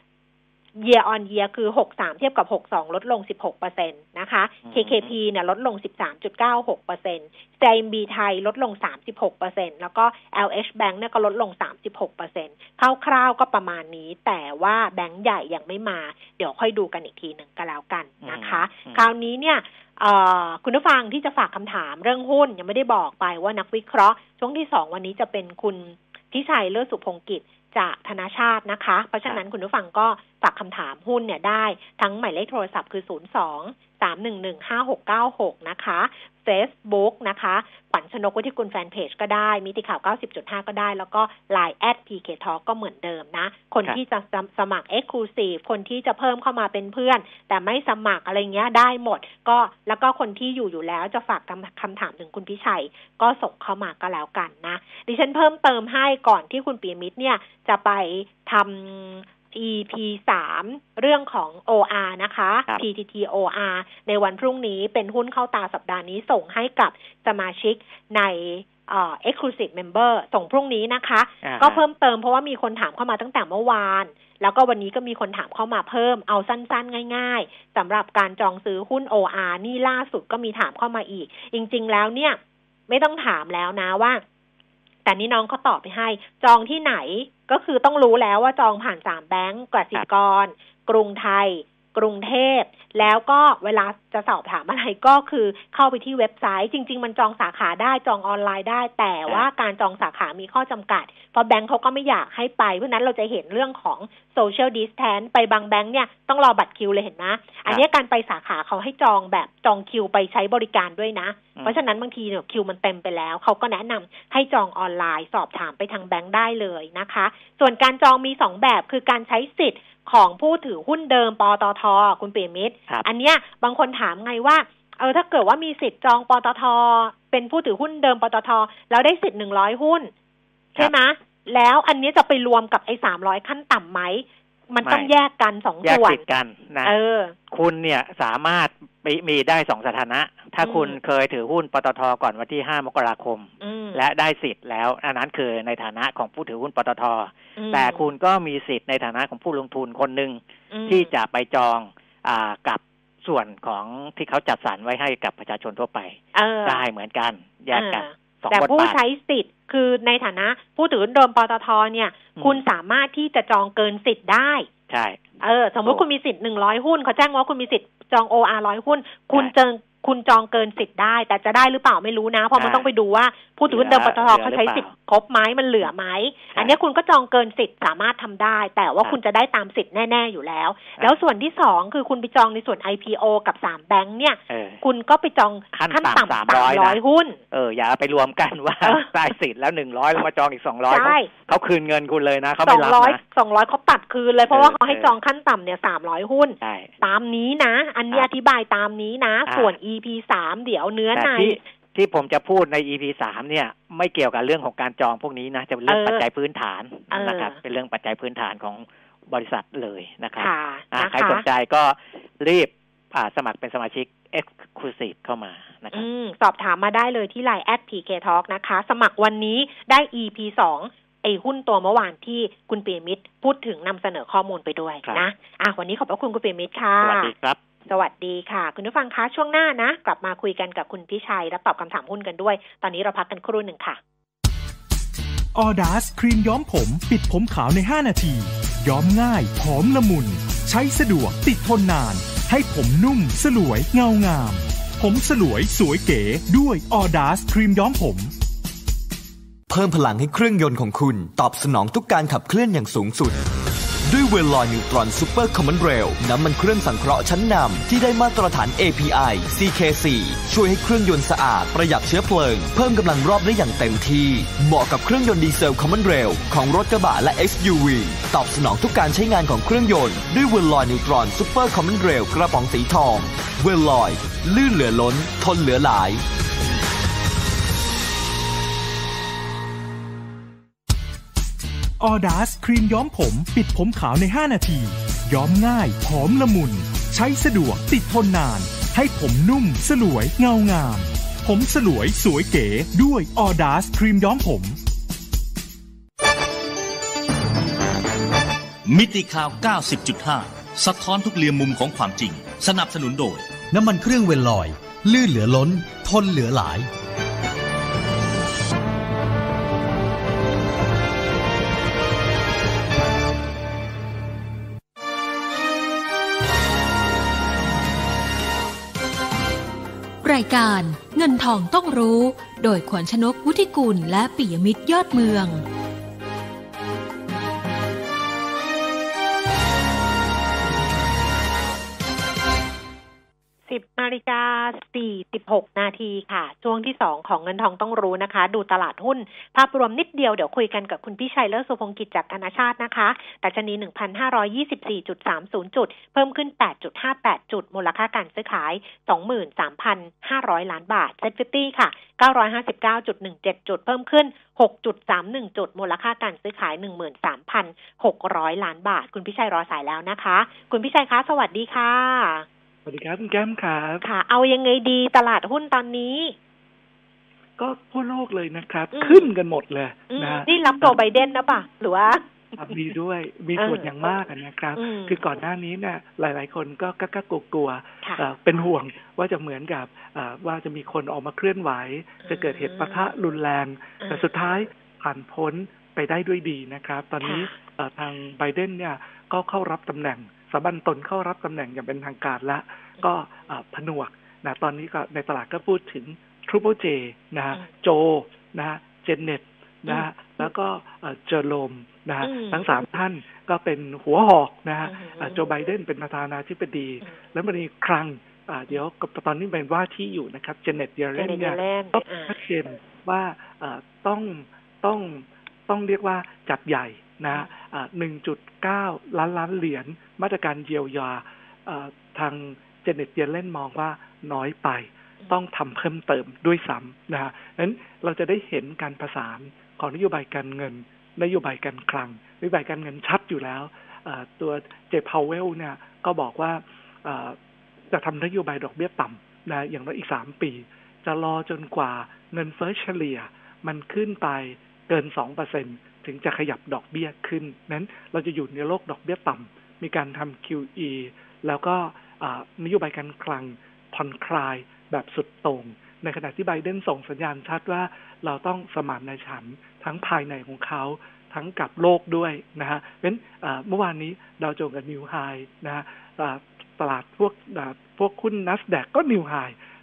year on year คือหกสิบสามเทียบกับหกสิบสองลดลง สิบหกเปอร์เซ็นต์ นะคะ เค เค พี เนี่ยลดลง สิบสามจุดเก้าหกเปอร์เซ็นต์ ซี ไอ เอ็ม บี ไทยลดลง สามสิบหกเปอร์เซ็นต์ แล้วก็ แอล เอช Bank เนี่ยก็ลดลง สามสิบหกเปอร์เซ็นต์ คร่าวๆก็ประมาณนี้แต่ว่าแบงก์ใหญ่ยังไม่มาเดี๋ยวค่อยดูกันอีกทีหนึ่งก็แล้วกันนะคะคราวนี้เนี่ยคุณผู้ฟังที่จะฝากคำถามเรื่องหุ้นยังไม่ได้บอกไปว่านักวิเคราะห์ช่วงที่สองวันนี้จะเป็นคุณพิชัยเลิศสุพงกิจจากธนาชาตินะคะเพราะฉะนั้นคุณผู้ฟังก็ฝากคำถามหุ้นเนี่ยได้ทั้งหมายเลขโทรศัพท์คือศูนย์ สอง สาม หนึ่ง หนึ่ง ห้า หก เก้า หกนะคะ Facebook นะคะขวัญชนกวิทยกุลแฟนเพจก็ได้มิติข่าว เก้าสิบจุดห้า ก็ได้แล้วก็ ไลน์ แอท พี เค ทอล์ก ก็เหมือนเดิมนะคนที่จะสมัคร Exclusive คนที่จะเพิ่มเข้ามาเป็นเพื่อนแต่ไม่สมัครอะไรเงี้ยได้หมดก็แล้วก็คนที่อยู่อยู่แล้วจะฝากคำถามถึงคุณพิชัยก็ส่งเข้ามาก็แล้วกันนะดิฉันเพิ่มเติมให้ก่อนที่คุณปิยมิตรเนี่ยจะไปทำอี พี สาม เรื่องของ โอ อาร์ นะคะ พี ที ที โอ อาร์ ในวันพรุ่งนี้เป็นหุ้นเข้าตาสัปดาห์นี้ส่งให้กับสมาชิกในเอ่อ Exclusive Member ส่งพรุ่งนี้นะคะก็เพิ่มเติมเพราะว่ามีคนถามเข้ามาตั้งแต่เมื่อวานแล้วก็วันนี้ก็มีคนถามเข้ามาเพิ่มเอาสั้นๆง่ายๆสำหรับการจองซื้อหุ้น โอ อาร์ นี่ล่าสุดก็มีถามเข้ามาอีกจริงๆแล้วเนี่ยไม่ต้องถามแล้วนะว่าแต่นี่น้องเขาตอบไปให้จองที่ไหนก็คือต้องรู้แล้วว่าจองผ่านสามแบงก์กสิกรกรุงไทยกรุงเทพแล้วก็เวลาจะสอบถามอะไรก็คือเข้าไปที่เว็บไซต์จริงๆมันจองสาขาได้จองออนไลน์ได้แต่ว่าการจองสาขามีข้อจำกัดเพราะแบงก์เขาก็ไม่อยากให้ไปเพราะนั้นเราจะเห็นเรื่องของ social distance ไปบางแบงก์เนี่ยต้องรอบัตรคิวเลยเห็นไหมอันนี้การไปสาขาเขาให้จองแบบจองคิวไปใช้บริการด้วยนะเพราะฉะนั้นบางทีเนี่ยคิวมันเต็มไปแล้วเขาก็แนะนำให้จองออนไลน์สอบถามไปทางแบงก์ได้เลยนะคะส่วนการจองมีสองแบบคือการใช้สิทธิ์ของผู้ถือหุ้นเดิมปตท.คุณปิยมิตรอันเนี้ยบางคนถามไงว่าเออถ้าเกิดว่ามีสิทธิ์จองปตท.เป็นผู้ถือหุ้นเดิมปตท.แล้วได้สิทธิ์หนึ่งร้อยหุ้นใช่ไหมแล้วอันนี้จะไปรวมกับไอ้สามร้อยขั้นต่ำไหมมันต้องแยกกันสองส่วนแยกติดกันนะเออคุณเนี่ยสามารถมีได้สองสถานะถ้าคุณเคยถือหุ้นปตท.ก่อนวันที่ห้ามกราคมและได้สิทธิ์แล้วอันนั้นคือในฐานะของผู้ถือหุ้นปตท.แต่คุณก็มีสิทธิ์ในฐานะของผู้ลงทุนคนหนึ่งที่จะไปจองอ่ากับส่วนของที่เขาจัดสรรไว้ให้กับประชาชนทั่วไปได้เหมือนกันแยกกันแต่ผู้ใช้สิทธิ์คือในฐานะผู้ถือหุ้นเดิมปตท.เนี่ยคุณสามารถที่จะจองเกินสิทธิ์ได้ใช่เออสมมติคุณมีสิทธิ์หนึ่งร้อยหุ้นเขาแจ้งว่าคุณมีสิทธิ์จอง โอ อาร์ หนึ่งร้อยหุ้นคุณเจอคุณจองเกินสิทธิ์ได้แต่จะได้หรือเปล่าไม่รู้นะเพราะมันต้องไปดูว่าผู้ถือหุ้นเดิมปตทเขาใช้สิทธิ์ครบไหมมันเหลือไหมอันนี้คุณก็จองเกินสิทธิ์สามารถทำได้แต่ว่าคุณจะได้ตามสิทธิ์แน่ๆอยู่แล้วแล้วส่วนที่สองคือคุณไปจองในส่วน ไอ พี โอ กับสามแบงค์เนี่ยคุณก็ไปจองขั้นต่ำสามร้อยหุ้นเอออย่าไปรวมกันว่าได้สิทธิ์แล้วหนึ่งร้อยแล้วมาจองอีกสองร้อยเขาคืนเงินคุณเลยนะเขาไม่รับนะสองร้อยเขาตัดคืนเลยเพราะว่าเขาให้จองขั้นต่ำเนี่ยสามร้อยหุ้นตามนี้นะอันนี้อธิบายตามนี้นะส่วน อี พี สามเดี๋ยวเนื้อในที่ผมจะพูดใน อี พี สามเนี่ยไม่เกี่ยวกับเรื่องของการจองพวกนี้นะจะเป็นเรื่องปัจจัยพื้นฐานนะครับเป็นเรื่องปัจจัยพื้นฐานของบริษัทเลยนะครับใครสนใจก็รีบสมัครเป็นสมาชิก Exclusive เข้ามานะครับสอบถามมาได้เลยที่ ไลน์ แอท พี เค ทอล์ก นะคะสมัครวันนี้ได้ อี พี สองไอ้หุ้นตัวเมื่อวานที่คุณปิยมิตรพูดถึงนำเสนอข้อมูลไปด้วยนะอ่ะวันนี้ขอบพระคุณคุณปิยมิตรค่ะสวัสดีครับสวัสดีค่ะคุณผู้ฟังคะช่วงหน้านะกลับมาคุยกันกับคุณพิชัยรับตอบคำถามหุ้นกันด้วยตอนนี้เราพักกันครู่หนึ่งค่ะออดัสครีมย้อมผมปิดผมขาวในห้านาทีย้อมง่ายหอมละมุนใช้สะดวกติดทนนานให้ผมนุ่มสลวยเงางามผมสลวยสวยเก๋ด้วยออดัสครีมย้อมผมเพิ่มพลังให้เครื่องยนต์ของคุณตอบสนองทุกการขับเคลื่อนอย่างสูงสุดด้วยเวลลอยนิวตรอนซูเปอร์คอมมอนเรลน้ำมันเครื่องสังเคราะห์ชั้นนำที่ได้มาตรฐาน เอ พี ไอ ซี เค โฟร์ ช่วยให้เครื่องยนต์สะอาดประหยัดเชื้อเพลิงเพิ่มกำลังรอบได้อย่างเต็มที่เหมาะกับเครื่องยนต์ดีเซลคอมมอนเรลของรถกระบะและ เอส ยู วี ตอบสนองทุกการใช้งานของเครื่องยนต์ด้วยเวลลอยนิวตรอนซูเปอร์คอมมอนเรลกระป๋องสีทองเวลลอยลื่นเหลือล้นทนเหลือหลายออดัสครีมย้อมผมปิดผมขาวในห้านาทีย้อมง่ายหอมละมุนใช้สะดวกติดทนนานให้ผมนุ่มสลวยเงางามผมสลวยสวยเก๋ด้วยออดัสครีมย้อมผมมิติข่าว เก้าสิบจุดห้า สะท้อนทุกเหลี่ยมมุมของความจริงสนับสนุนโดยน้ำมันเครื่องเวลลอยลื่นเหลือล้นทนเหลือหลายรายการเงินทองต้องรู้โดยขวัญชนกวุฒิกุลและปิยมิตรยอดเมืองสิบนาฬิกาสี่สิบหกนาทีค่ะช่วงที่สองของเงินทองต้องรู้นะคะดูตลาดหุ้นภาพรวมนิดเดียวเดี๋ยวคุยกันกับคุณพิชัยเลิศสุพงศ์กิจจากธนาชาตินะคะดัชนี หนึ่งพันห้าร้อยยี่สิบสี่จุดสามศูนย์ จุดเพิ่มขึ้น แปดจุดห้าแปด จุดมูลค่าการซื้อขาย สองหมื่นสามพันห้าร้อย ล้านบาท เซ็ต ห้าสิบ ค่ะ เก้าร้อยห้าสิบเก้าจุดหนึ่งเจ็ด จุดเพิ่มขึ้น หกจุดสามหนึ่ง จุดมูลค่าการซื้อขาย หนึ่งหมื่นสามพันหกร้อย ล้านบาทคุณพิชัยรอสายแล้วนะคะคุณพิชัยคะสวัสดีค่ะสวัสดีครับคุณแก้มครับค่ะเอายังไงดีตลาดหุ้นตอนนี้ก็ทั่วโลกเลยนะครับขึ้นกันหมดเลยนะนี่รับโจไบเดนนะป่ะหรือว่ามีด้วยมีส่วนอย่างมากนะครับคือก่อนหน้านี้เนี่ยหลายๆคนก็กล้ากลัวๆเป็นห่วงว่าจะเหมือนกับว่าจะมีคนออกมาเคลื่อนไหวจะเกิดเหตุปะทะรุนแรงแต่สุดท้ายผ่านพ้นไปได้ด้วยดีนะครับตอนนี้ทางไบเดนเนี่ยก็เข้ารับตำแหน่งสถาบันตนเข้ารับตำแหน่งอย่างเป็นทางการแล้วก็ผนวกนะตอนนี้ก็ในตลาดก็พูดถึง Triple J นะฮะโจนะฮะเจเน็ตนะฮะแล้วก็เจอโรมนะฮะทั้งสามท่านก็เป็นหัวหอกนะฮะโจไบเดนเป็นประธานาธิบดีแล้วมันมีครั้งเดี๋ยวตอนนี้เป็นว่าที่อยู่นะครับเจเน็ตเยเลนเนี่ยก็ชัดเจนว่าต้องต้องต้องเรียกว่าจัดใหญ่นะ หนึ่งจุดเก้า ล้านล้านเหรียญมาตรการเยียวยาทางเจเน็ตเยเลนมองว่าน้อยไปต้องทำเพิ่มเติมด้วยซ้ำนะฮะนั้นเราจะได้เห็นการประสานของนโยบายการเงินนโยบายการคลังนโยบายการเงินชัดอยู่แล้วตัวเจพาวเวลเนี่ยก็บอกว่าจะทำนโยบายดอกเบี้ยต่ำนะอย่างน้อยอีกสามปีจะรอจนกว่าเงินเฟ้อเฉลี่ยมันขึ้นไปเกิน สองเปอร์เซ็นต์ ถึงจะขยับดอกเบี้ยขึ้นนั้นเราจะอยู่ในโลกดอกเบี้ยต่ำมีการทำ คิว อี แล้วก็นโยบายการคลังผ่อนคลายแบบสุดโต่งในขณะที่ไบเดนส่งสัญญาณชัดว่าเราต้องสมานฉันท์ทั้งภายในของเขาทั้งกับโลกด้วยนะฮะเพราะฉะนั้นเมื่อวานนี้ดาวโจนส์กับนิวไฮนะฮะตลาดพวกพวกหุ้น NASDAQ ก็นิวไฮ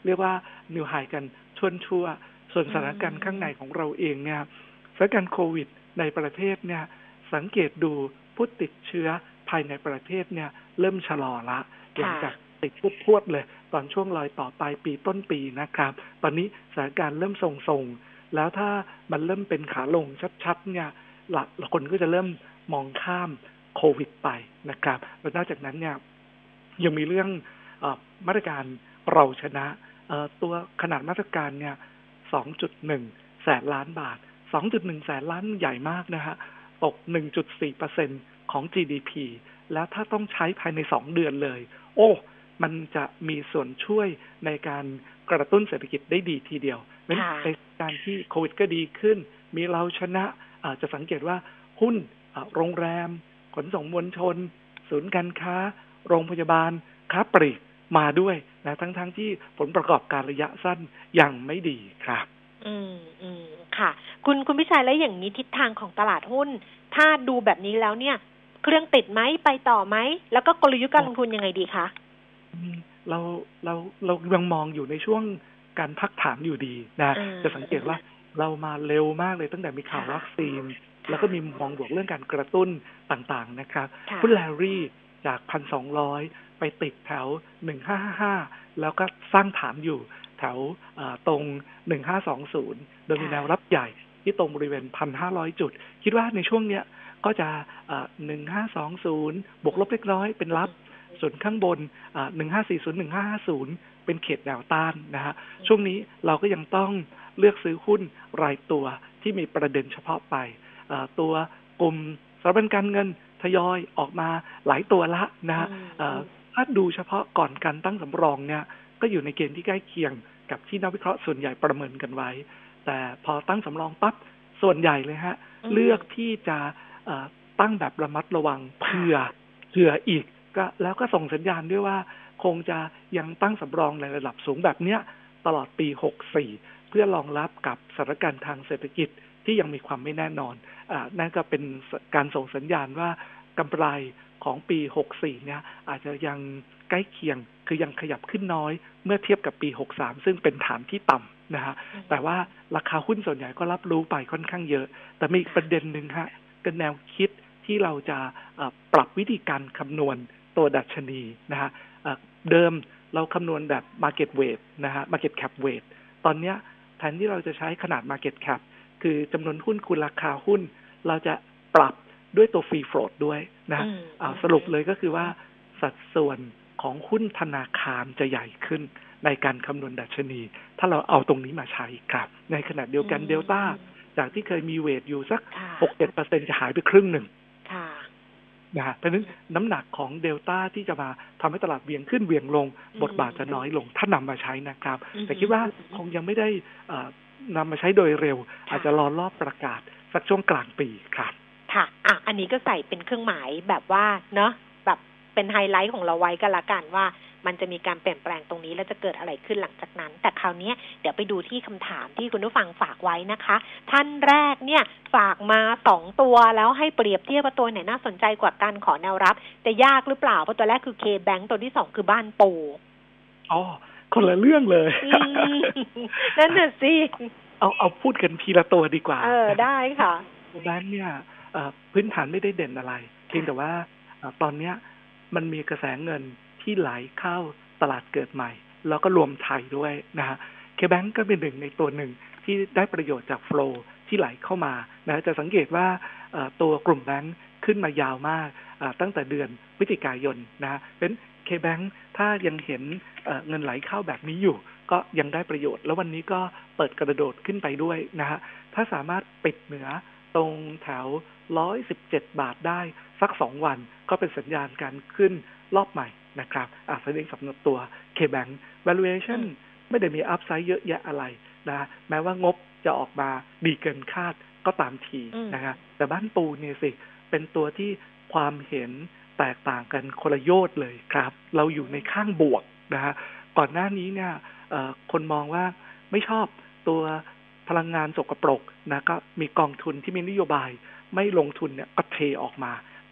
เรียกว่านิวไฮกันชั่วชั่วส่วนสถานการณ์ข้างในของเราเองเนี่ยสถานการณ์โควิดในประเทศเนี่ยสังเกตดูผู้ติดเชื้อภายในประเทศเนี่ยเริ่มชะลอละหลังจากติดพวดๆเลยตอนช่วงรอยต่อปลายปีต้นปีนะครับตอนนี้สถานการณ์เริ่มทรงๆแล้วถ้ามันเริ่มเป็นขาลงชัดๆเนี่ยหลักคนก็จะเริ่มมองข้ามโควิดไปนะครับแล้วนอกจากนั้นเนี่ยยังมีเรื่องเอ่อมาตรการเราชนะเอ่อตัวขนาดมาตรการเนี่ย สองจุดหนึ่ง แสนล้านบาท สองจุดหนึ่ง แสนล้านใหญ่มากนะฮะตก หนึ่งจุดสี่เปอร์เซ็นต์ ของ จี ดี พี แล้วถ้าต้องใช้ภายในสองเดือนเลยโอ้มันจะมีส่วนช่วยในการกระตุ้นเศรษฐกิจได้ดีทีเดียวในการที่โควิดก็ดีขึ้นมีเราชนะอาจจะสังเกตว่าหุ้นโรงแรมขนส่งมวลชนศูนย์การค้าโรงพยาบาลค้าปลีกมาด้วยนะทั้งๆ ท, ที่ผลประกอบการระยะสั้นยังไม่ดีครับอืมอืมค่ะคุณคุณพิชัยแล้วอย่างนี้ทิศทางของตลาดหุ้นถ้าดูแบบนี้แล้วเนี่ยเครื่องติดไหมไปต่อไหมแล้วก็กลยุทธ์การลงทุนยังไงดีคะเราเราเรายังมองอยู่ในช่วงการพักฐานอยู่ดีนะจะสังเกตว่าเรามาเร็วมากเลยตั้งแต่มีข่าววัคซีนแล้วก็มีมองบวกเรื่องการกระตุ้นต่างๆนะครับหุ้นแลรี่จาก หนึ่งพันสองร้อย ไปติดแถวหนึ่งพันห้าร้อยห้าสิบห้าแล้วก็สร้างฐานอยู่แถวตรงหนึ่งพันห้าร้อยยี่สิบโดยมีแนวรับใหญ่ที่ตรงบริเวณ หนึ่งพันห้าร้อย จุดคิดว่าในช่วงเนี้ยก็จะหนึ่งพันห้าร้อยยี่สิบบวกลบเล็กน้อยเป็นรับส่วนข้างบนหนึ่งพันห้าร้อยสี่สิบ หนึ่งพันห้าร้อยห้าสิบเป็นเขตแนวต้านนะฮะช่วงนี้เราก็ยังต้องเลือกซื้อหุ้นรายตัวที่มีประเด็นเฉพาะไปตัวกลุ่มสถาบันการเงินทยอยออกมาหลายตัวละนะฮะถ้าดูเฉพาะก่อนการตั้งสำรองเนี่ยก็อยู่ในเกณฑ์ที่ใกล้เคียงกับที่นักวิเคราะห์ส่วนใหญ่ประเมินกันไว้แต่พอตั้งสำรองปั๊บส่วนใหญ่เลยฮะเลือกที่จะตั้งแบบระมัดระวังเผื่อเผื่ออีกก็แล้วก็ส่งสัญญาณด้วยว่าคงจะยังตั้งสำรองในระดับสูงแบบเนี้ยตลอดปีหกสิบสี่เพื่อรองรับกับสถานการณ์ทางเศรษฐกิจที่ยังมีความไม่แน่นอนอ่านั่นก็เป็นการส่งสัญญาณว่ากำไรของปีหกสิบสี่เนี่ยอาจจะยังใกล้เคียงคือยังขยับขึ้นน้อยเมื่อเทียบกับปีหกสิบสามซึ่งเป็นฐานที่ต่ำนะฮะแต่ว่าราคาหุ้นส่วนใหญ่ก็รับรู้ไปค่อนข้างเยอะแต่มีประเด็นหนึ่งฮะก็แนวคิดที่เราจะปรับวิธีการคำนวณตัวดัชนีนะฮะเดิมเราคำนวณแบบ market weight นะฮะ market cap weight ตอนนี้แทนที่เราจะใช้ขนาด market cap คือจำนวนหุ้นคูณราคาหุ้นเราจะปรับด้วยตัว free float ด้วยนะสรุปเลยก็คือว่าสัดส่วนของหุ้นธนาคารจะใหญ่ขึ้นในการคำนวณดัชนีถ้าเราเอาตรงนี้มาใช้ครับในขณะเดียวกันเดลต้าจากที่เคยมีเวทอยู่สัก หกถึงเจ็ดเปอร์เซ็นต์ จะหายไปครึ่งหนึ่งนะฮะเพราะฉะนั้นน้ำหนักของเดลต้าที่จะมาทำให้ตลาดเวียงขึ้นเวียงลงบทบาทจะน้อยลงถ้านำมาใช้นะครับแต่คิดว่าคงยังไม่ได้นำมาใช้โดยเร็วอาจจะรอรอบประกาศสักช่วงกลางปีครับค่ะอ่ะอันนี้ก็ใส่เป็นเครื่องหมายแบบว่าเนาะแบบเป็นไฮไลท์ของเราไว้ก็แล้วกันว่ามันจะมีการเปลี่ยนแปลงตรงนี้แล้วจะเกิดอะไรขึ้นหลังจากนั้นแต่คราวนี้เดี๋ยวไปดูที่คำถามที่คุณผู้ฟังฝากไว้นะคะท่านแรกเนี่ยฝากมาสองตัวแล้วให้เปรียบเทียบว่าตัวไหนน่าสนใจกว่ากันขอแนวรับจะยากหรือเปล่าเพราะตัวแรกคือ K-Bank ตัวที่สองคือบ้านปูอ๋อคนละเรื่องเลยนั่นน่ะสิเอาเอาพูดกันทีละตัวดีกว่าเออได้ค่ะแบงค์เนี่ยพื้นฐานไม่ได้เด่นอะไรเพียงแต่ว่าตอนนี้มันมีกระแสเงินที่ไหลเข้าตลาดเกิดใหม่แล้วก็รวมไทยด้วยนะฮะ K-Bank ก็เป็นหนึ่งในตัวหนึ่งที่ได้ประโยชน์จากโฟลว์ที่ไหลเข้ามานะจะสังเกตว่าตัวกลุ่มแบงค์ขึ้นมายาวมากตั้งแต่เดือนพฤศจิกายนนะเป็น K-Bank ถ้ายังเห็นเงินไหลเข้าแบบนี้อยู่ก็ยังได้ประโยชน์แล้ววันนี้ก็เปิดกระโดดขึ้นไปด้วยนะฮะถ้าสามารถปิดเหนือตรงแถวหนึ่งร้อยสิบเจ็ดบาทได้สักสองวันก็เป็นสัญญาณการขึ้นรอบใหม่นะครับอ่ะแสดงสำหรับตัว K-Bank valuation ไม่ได้มีอัพไซด์เยอะแยะอะไรนะแม้ว่างบจะออกมาดีเกินคาดก็ตามทีนะครับแต่บ้านปูเนี่ยสิเป็นตัวที่ความเห็นแตกต่างกันคนละโยชน์เลยครับเราอยู่ในข้างบวกนะฮะก่อนหน้านี้เนี่ยคนมองว่าไม่ชอบตัวพลังงานสกปรกนะก็มีกองทุนที่มีนโยบายไม่ลงทุนเนี่ยก็เทออกมา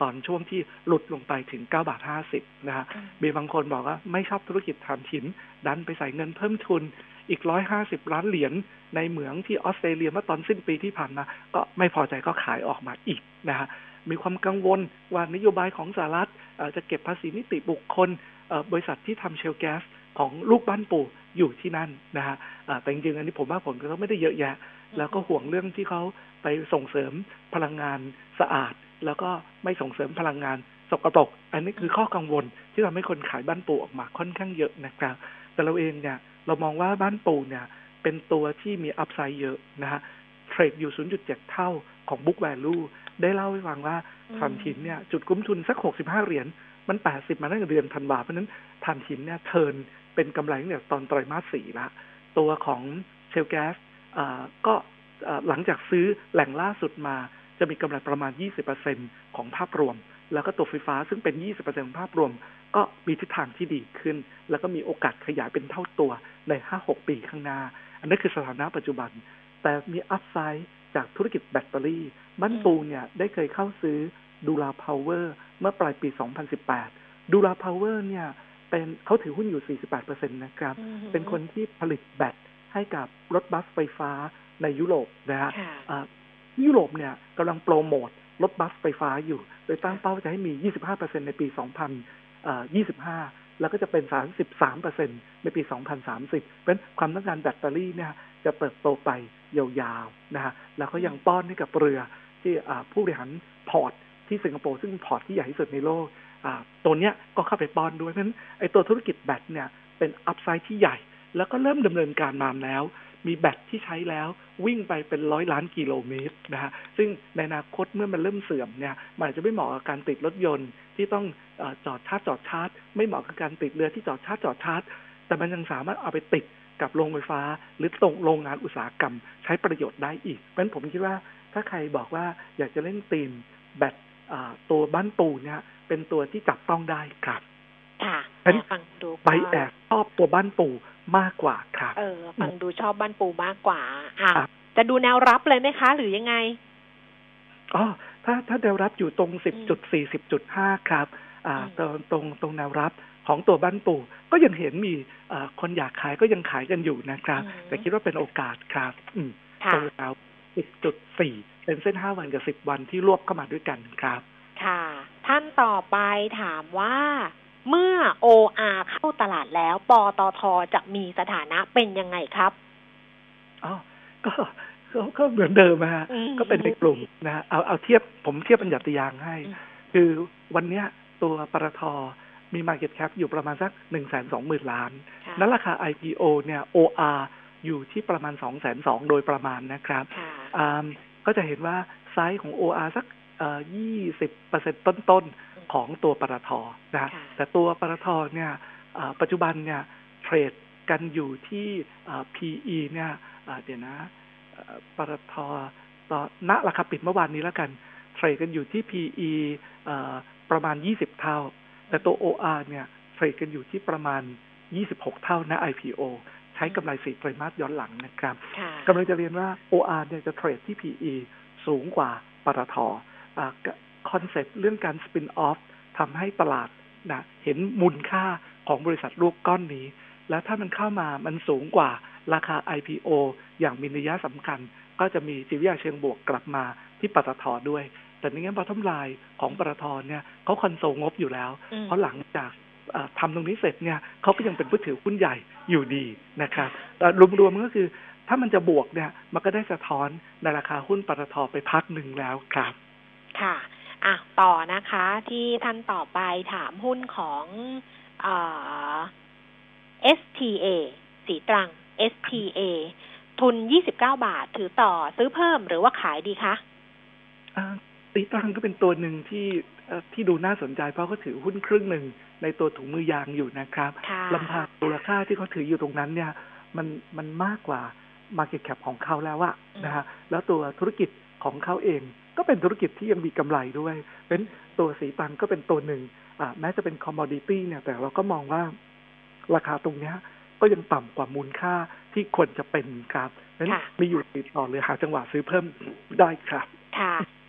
ตอนช่วงที่หลุดลงไปถึงเก้าบาทห้าสิบนะฮะมีบางคนบอกว่าไม่ชอบธุรกิจถ่านหินดันไปใส่เงินเพิ่มทุนอีกหนึ่งร้อยห้าสิบล้านเหรียญในเหมืองที่ออสเตรเลียเมื่อตอนสิ้นปีที่ผ่านมาก็ไม่พอใจก็ขายออกมาอีกนะฮะมีความกังวลว่านโยบายของสหรัฐจะเก็บภาษีนิติบุคคลบริษัทที่ทำเชลแก๊สของลูกบ้านปู่อยู่ที่นั่นนะฮะแต่จริงๆอันนี้ผมว่าผลกระทบไม่ได้เยอะแยะแล้วก็ห่วงเรื่องที่เขาไปส่งเสริมพลังงานสะอาดแล้วก็ไม่ส่งเสริมพลังงานสกปรกอันนี้คือข้อกังวลที่ทำให้คนขายบ้านปู่ออกมาค่อนข้างเยอะนะครับแต่เราเองเนี่ยเรามองว่าบ้านปู่เนี่ยเป็นตัวที่มีอัพไซด์เยอะนะฮะเทรดอยู่ ศูนย์จุดเจ็ด เท่าของ book value ได้เล่าให้ฟังว่าถ่านหินเนี่ยจุดคุ้มทุนสักหกสิบห้าเหรียญมันแปดสิบมาตั้งแต่เดือนธันวาคมเพราะนั้นถ่านหินเนี่ยเทิร์นเป็นกำไรเนี่ยตอนไตรมาสสี่ละตัวของเชลแก๊สก็หลังจากซื้อแหล่งล่าสุดมาจะมีกำไรประมาณ ยี่สิบเปอร์เซ็นต์ ของภาพรวมแล้วก็ตัวไฟฟ้าซึ่งเป็น ยี่สิบเปอร์เซ็นต์ ของภาพรวมก็มีทิศทางที่ดีขึ้นแล้วก็มีโอกาสขยายเป็นเท่าตัวใน ห้าหก ปีข้างหน้าอันนี้คือสถานะปัจจุบันแต่มีอัพไซด์จากธุรกิจแบตเตอรี่บ้านปูเนี่ยได้เคยเข้าซื้อดูลาพาวเวอร์เมื่อปลายปีสองพันสิบแปดดูลาพาวเวอร์เนี่ยเป็นเขาถือหุ้นอยู่ สี่สิบแปดเปอร์เซ็นต์ นะครับเป็นคนที่ผลิตแบตให้กับรถบัสไฟฟ้าในยุโรปนะฮะยุโรปเนี่ยกำลังโปรโมทรถบัสไฟฟ้าอยู่โดยตั้งเป้าจะให้มี ยี่สิบห้าเปอร์เซ็นต์ ในปี สองพันยี่สิบห้า แล้วก็จะเป็น สามสิบสามเปอร์เซ็นต์ ในปี สองพันสามสิบ เพราะฉะนั้นความต้องการแบตเตอรี่เนี่ยจะเติบโตไปยาวๆนะฮะแล้วก็ยังป้อนให้กับเรือที่ผู้บริหารพอร์ตที่สิงคโปร์ซึ่งพอร์ตที่ใหญ่ที่สุดในโลกตัวเนี้ยก็เข้าไปป้อนด้วยเพราะฉะนั้นไอ้ตัวธุรกิจแบตเนี่ยเป็นอัพไซด์ที่ใหญ่แล้วก็เริ่มดำเนินการมาแล้วมีแบตที่ใช้แล้ววิ่งไปเป็นร้อยล้านกิโลเมตรนะฮะซึ่งในอนาคตเมื่อมันเริ่มเสื่อมเนี่ยมันอาจจะไม่เหมาะกับการติดรถยนต์ที่ต้องเอ่อจอดชาร์จจอดชาร์จไม่เหมาะกับการติดเรือที่จอดชาร์จจอดชาร์จแต่มันยังสามารถเอาไปติดกับโรงไฟฟ้าหรือตรงโรงงานอุตสาหกรรมใช้ประโยชน์ได้อีกเพราะฉะนั้นผมคิดว่าถ้าใครบอกว่าอยากจะเล่นธีมแบตตัวบ้านปูเนี่ยเป็นตัวที่จับต้องได้ครับค่ะฟังดูไปแอบชอบตัวบ้านปูมากกว่าครับเออฟังดูชอบบ้านปูมากกว่าอ่ะจะดูแนวรับเลยไหมคะหรือยังไงอ๋อถ้าถ้าแนวรับอยู่ตรง สิบจุดสี่ สิบจุดห้า ครับอ่าตรงตรงตรงแนวรับของตัวบ้านปูก็ยังเห็นมีอ่าคนอยากขายก็ยังขายกันอยู่นะครับแต่คิดว่าเป็นโอกาสครับอืมตรงแนว สิบจุดสี่ เป็นเส้นห้าวันกับสิบวันที่รวบเข้ามาด้วยกันครับค่ะท่านต่อไปถามว่าเมื่อ โอ อาร์ เข้าตลาดแล้วปตท.จะมีสถานะเป็นยังไงครับอ๋อก็ก็เหมือนเดิมฮะก็เป็นในกลุ่มนะเอาเอาเทียบผมเทียบเป็นหยัดตยางให้คือวันเนี้ยตัวปตท.มี market cap อยู่ประมาณสัก หนึ่งแสนสองหมื่น ล้านและราคา ไอ พี โอ เนี่ย โอ อาร์ อยู่ที่ประมาณ สองแสนสองหมื่น โดยประมาณนะครับอ่าก็จะเห็นว่าไซส์ของ โอ อาร์ สักเอ่อ ยี่สิบเปอร์เซ็นต์ ต้นๆของตัวปตท.นะแต่ตัวปตท.เนี่ยปัจจุบันเนี่ยเทรดกันอยู่ที่ พี อี เนี่ยเดี๋ยวนะปตท.ต่อณราคาปิดเมื่อวานนี้แล้วกันเทรดกันอยู่ที่ พี อี ประมาณยี่สิบเท่าแต่ตัว โอ อาร์ เนี่ยเทรดกันอยู่ที่ประมาณยี่สิบหกเท่าณ ไอ พี โอ ใช้กำไรสี่ไตรมาสย้อนหลังนะครับกำลังจะเรียนว่า โอ อาร์ เนี่ยจะเทรดที่ พี อี สูงกว่าปตท.คอนเซ็ปต์เรื่องการสปินออฟทำให้ตลาดนะเห็นมูลค่าของบริษัทลูกก้อนนี้แล้วถ้ามันเข้ามามันสูงกว่าราคา ไอ พี โอ อย่างมีนัยสำคัญก็จะมีจิตวิทยาเชิงบวกกลับมาที่ปตท.ด้วยแต่ในแง่บอททอมไลน์ของปตท.เนี่ยเขาคอนโซลงบอยู่แล้วเพราะหลังจากทำตรงนี้เสร็จเนี่ยเขาก็ยังเป็นผู้ถือหุ้นใหญ่อยู่ดีนะครับรวมๆก็คือถ้ามันจะบวกเนี่ยมันก็ได้สะท้อนในราคาหุ้นปตท.ไปพักหนึ่งแล้วครับค่ะอ่ะต่อนะคะที่ท่านต่อไปถามหุ้นของเอ่อ เอส ที เอ สีตรัง เอส ที เอ ทุนยี่สิบเก้าบาทถือต่อซื้อเพิ่มหรือว่าขายดีคะอ่าสีตรังก็เป็นตัวหนึ่งที่ที่ดูน่าสนใจเพราะเขาถือหุ้นครึ่งหนึ่งในตัวถุงมือยางอยู่นะครับลำพังมูลค่าที่เขาถืออยู่ตรงนั้นเนี่ยมันมันมากกว่า market cap ของเขาแล้วอะนะฮะแล้วตัวธุรกิจของเขาเองก็เป็นธุรกิจที่ยังมีกำไรด้วยเป็นตัวสีตรังก็เป็นตัวหนึ่งอ่าแม้จะเป็น commodity เนี่ยแต่เราก็มองว่าราคาตรงนี้ก็ยังต่ำกว่ามูลค่าที่ควรจะเป็นครับนั้นมีอยู่ติดต่อหรือหาจังหวะซื้อเพิ่มได้ครับค่ะ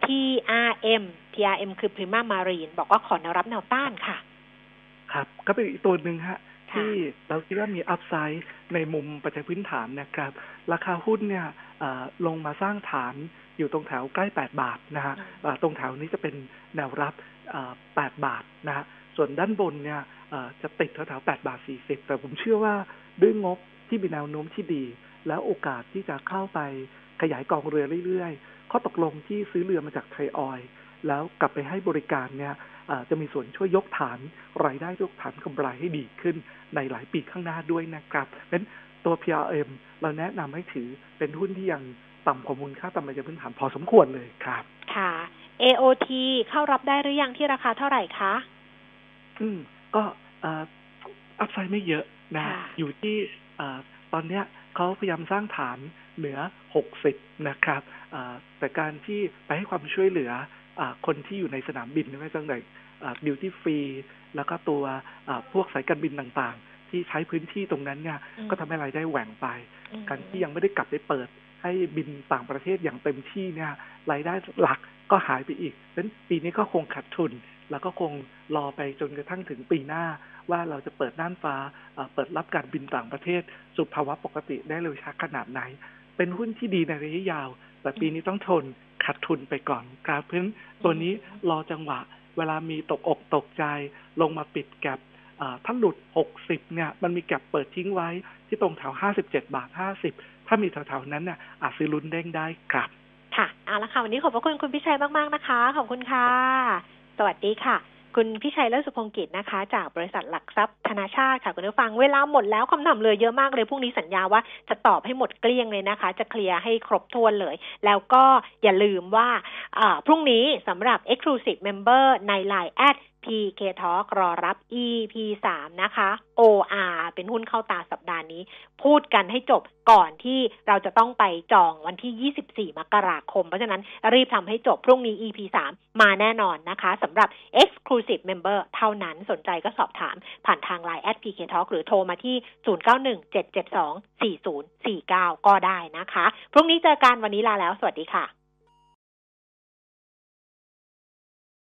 ที อาร์ เอ็ม ที อาร์ เอ็ม คือ Prima Marine บอกว่าขอแนวรับแนวต้านค่ะครับก็เป็นอีกตัวหนึ่งฮะที่เราคิดว่ามีอัพไซด์ในมุมปัจจัยพื้นฐานนะครับราคาหุ้นเนี่ยลงมาสร้างฐานอยู่ตรงแถวใกล้แปดบาทนะฮะตรงแถวนี้จะเป็นแนวรับแปดบาทนะฮะส่วนด้านบนเนี่ยจะติดแถวๆแปดบาทสี่สิบแต่ผมเชื่อว่าด้วยงบที่มีแนวโน้มที่ดีแล้วโอกาสที่จะเข้าไปขยายกองเรือเรื่อยๆข้อตกลงที่ซื้อเรือมาจากไทยออยล์แล้วกลับไปให้บริการเนี่ยจะมีส่วนช่วยยกฐานรายได้ยกฐานกำไรให้ดีขึ้นในหลายปีข้างหน้าด้วยนะครับเพราะฉะนั้นตัว พี อาร์ เอ็ม เราแนะนำให้ถือเป็นหุ้นที่ยังต่ำกว่ามูลค่าตามปัจจัยพื้นฐานพอสมควรเลยครับค่ะ เอ โอ ที เข้ารับได้หรือยังที่ราคาเท่าไหร่คะอืมก็อัพไซด์ไม่เยอะนะอยู่ที่ตอนเนี้ยเขาพยายามสร้างฐานเหนือหกสิบนะครับแต่การที่ไปให้ความช่วยเหลือคนที่อยู่ในสนามบินไม่ตั้งแต่ดิวตี้ฟรีแล้วก็ตัวพวกสายการบินต่างๆที่ใช้พื้นที่ตรงนั้นเนี่ยก็ทำให้รายได้แหว่งไปการที่ยังไม่ได้กลับไปเปิดให้บินต่างประเทศอย่างเต็มที่เนี่ยรายได้หลักก็หายไปอีกเพราะฉะนั้นปีนี้ก็คงขาดทุนแล้วก็คงรอไปจนกระทั่งถึงปีหน้าว่าเราจะเปิดน่านฟ้าเปิดรับการบินต่างประเทศสู่ภาวะปกติได้เร็วช้าขนาดไหนเป็นหุ้นที่ดีในระยะยาวแต่ปีนี้ต้องทนขาดทุนไปก่อนครับเพราะฉะนั้นตัวนี้รอจังหวะเวลามีตกอกตกใจลงมาปิดแก็บถ้าหลุดหกสิบเนี่ยมันมีแก็บเปิดทิ้งไว้ที่ตรงแถวห้าสิบเจ็ดบาทห้าสิบถ้ามีแถวๆนั้นเนี่ยอาจซื้อลุ้นเด้งได้ครับค่ะเอาละค่ะวันนี้ขอบพระคุณคุณพิชัยมากๆนะคะขอบคุณค่ะสวัสดีค่ะคุณพิชัยเลิศสุพงศ์กิจนะคะจากบริษัทหลักทรัพย์ธนาชาติค่ะคุณผู้ฟังเวลาหมดแล้วคำถามเลยเยอะมากเลยพรุ่งนี้สัญญาว่าจะตอบให้หมดเกลี้ยงเลยนะคะจะเคลียร์ให้ครบถ้วนเลยแล้วก็อย่าลืมว่าพรุ่งนี้สำหรับ Exclusive Member ใน ไลน์ แอท พี เค Talk รอรับ อี พี สาม นะคะ โอ อาร์ เป็นหุ้นเข้าตาสัปดาห์นี้พูดกันให้จบก่อนที่เราจะต้องไปจองวันที่ยี่สิบสี่มกราคมเพราะฉะนั้นรีบทำให้จบพรุ่งนี้ อี พี สาม มาแน่นอนนะคะสำหรับ Exclusive Member เท่านั้นสนใจก็สอบถามผ่านทาง ไลน์ แอท พี เค Talk หรือโทรมาที่ศูนย์ เก้า หนึ่ง เจ็ด เจ็ด สอง สี่ ศูนย์ สี่ เก้าก็ได้นะคะพรุ่งนี้เจอกันวันนี้ลาแล้วสวัสดีค่ะ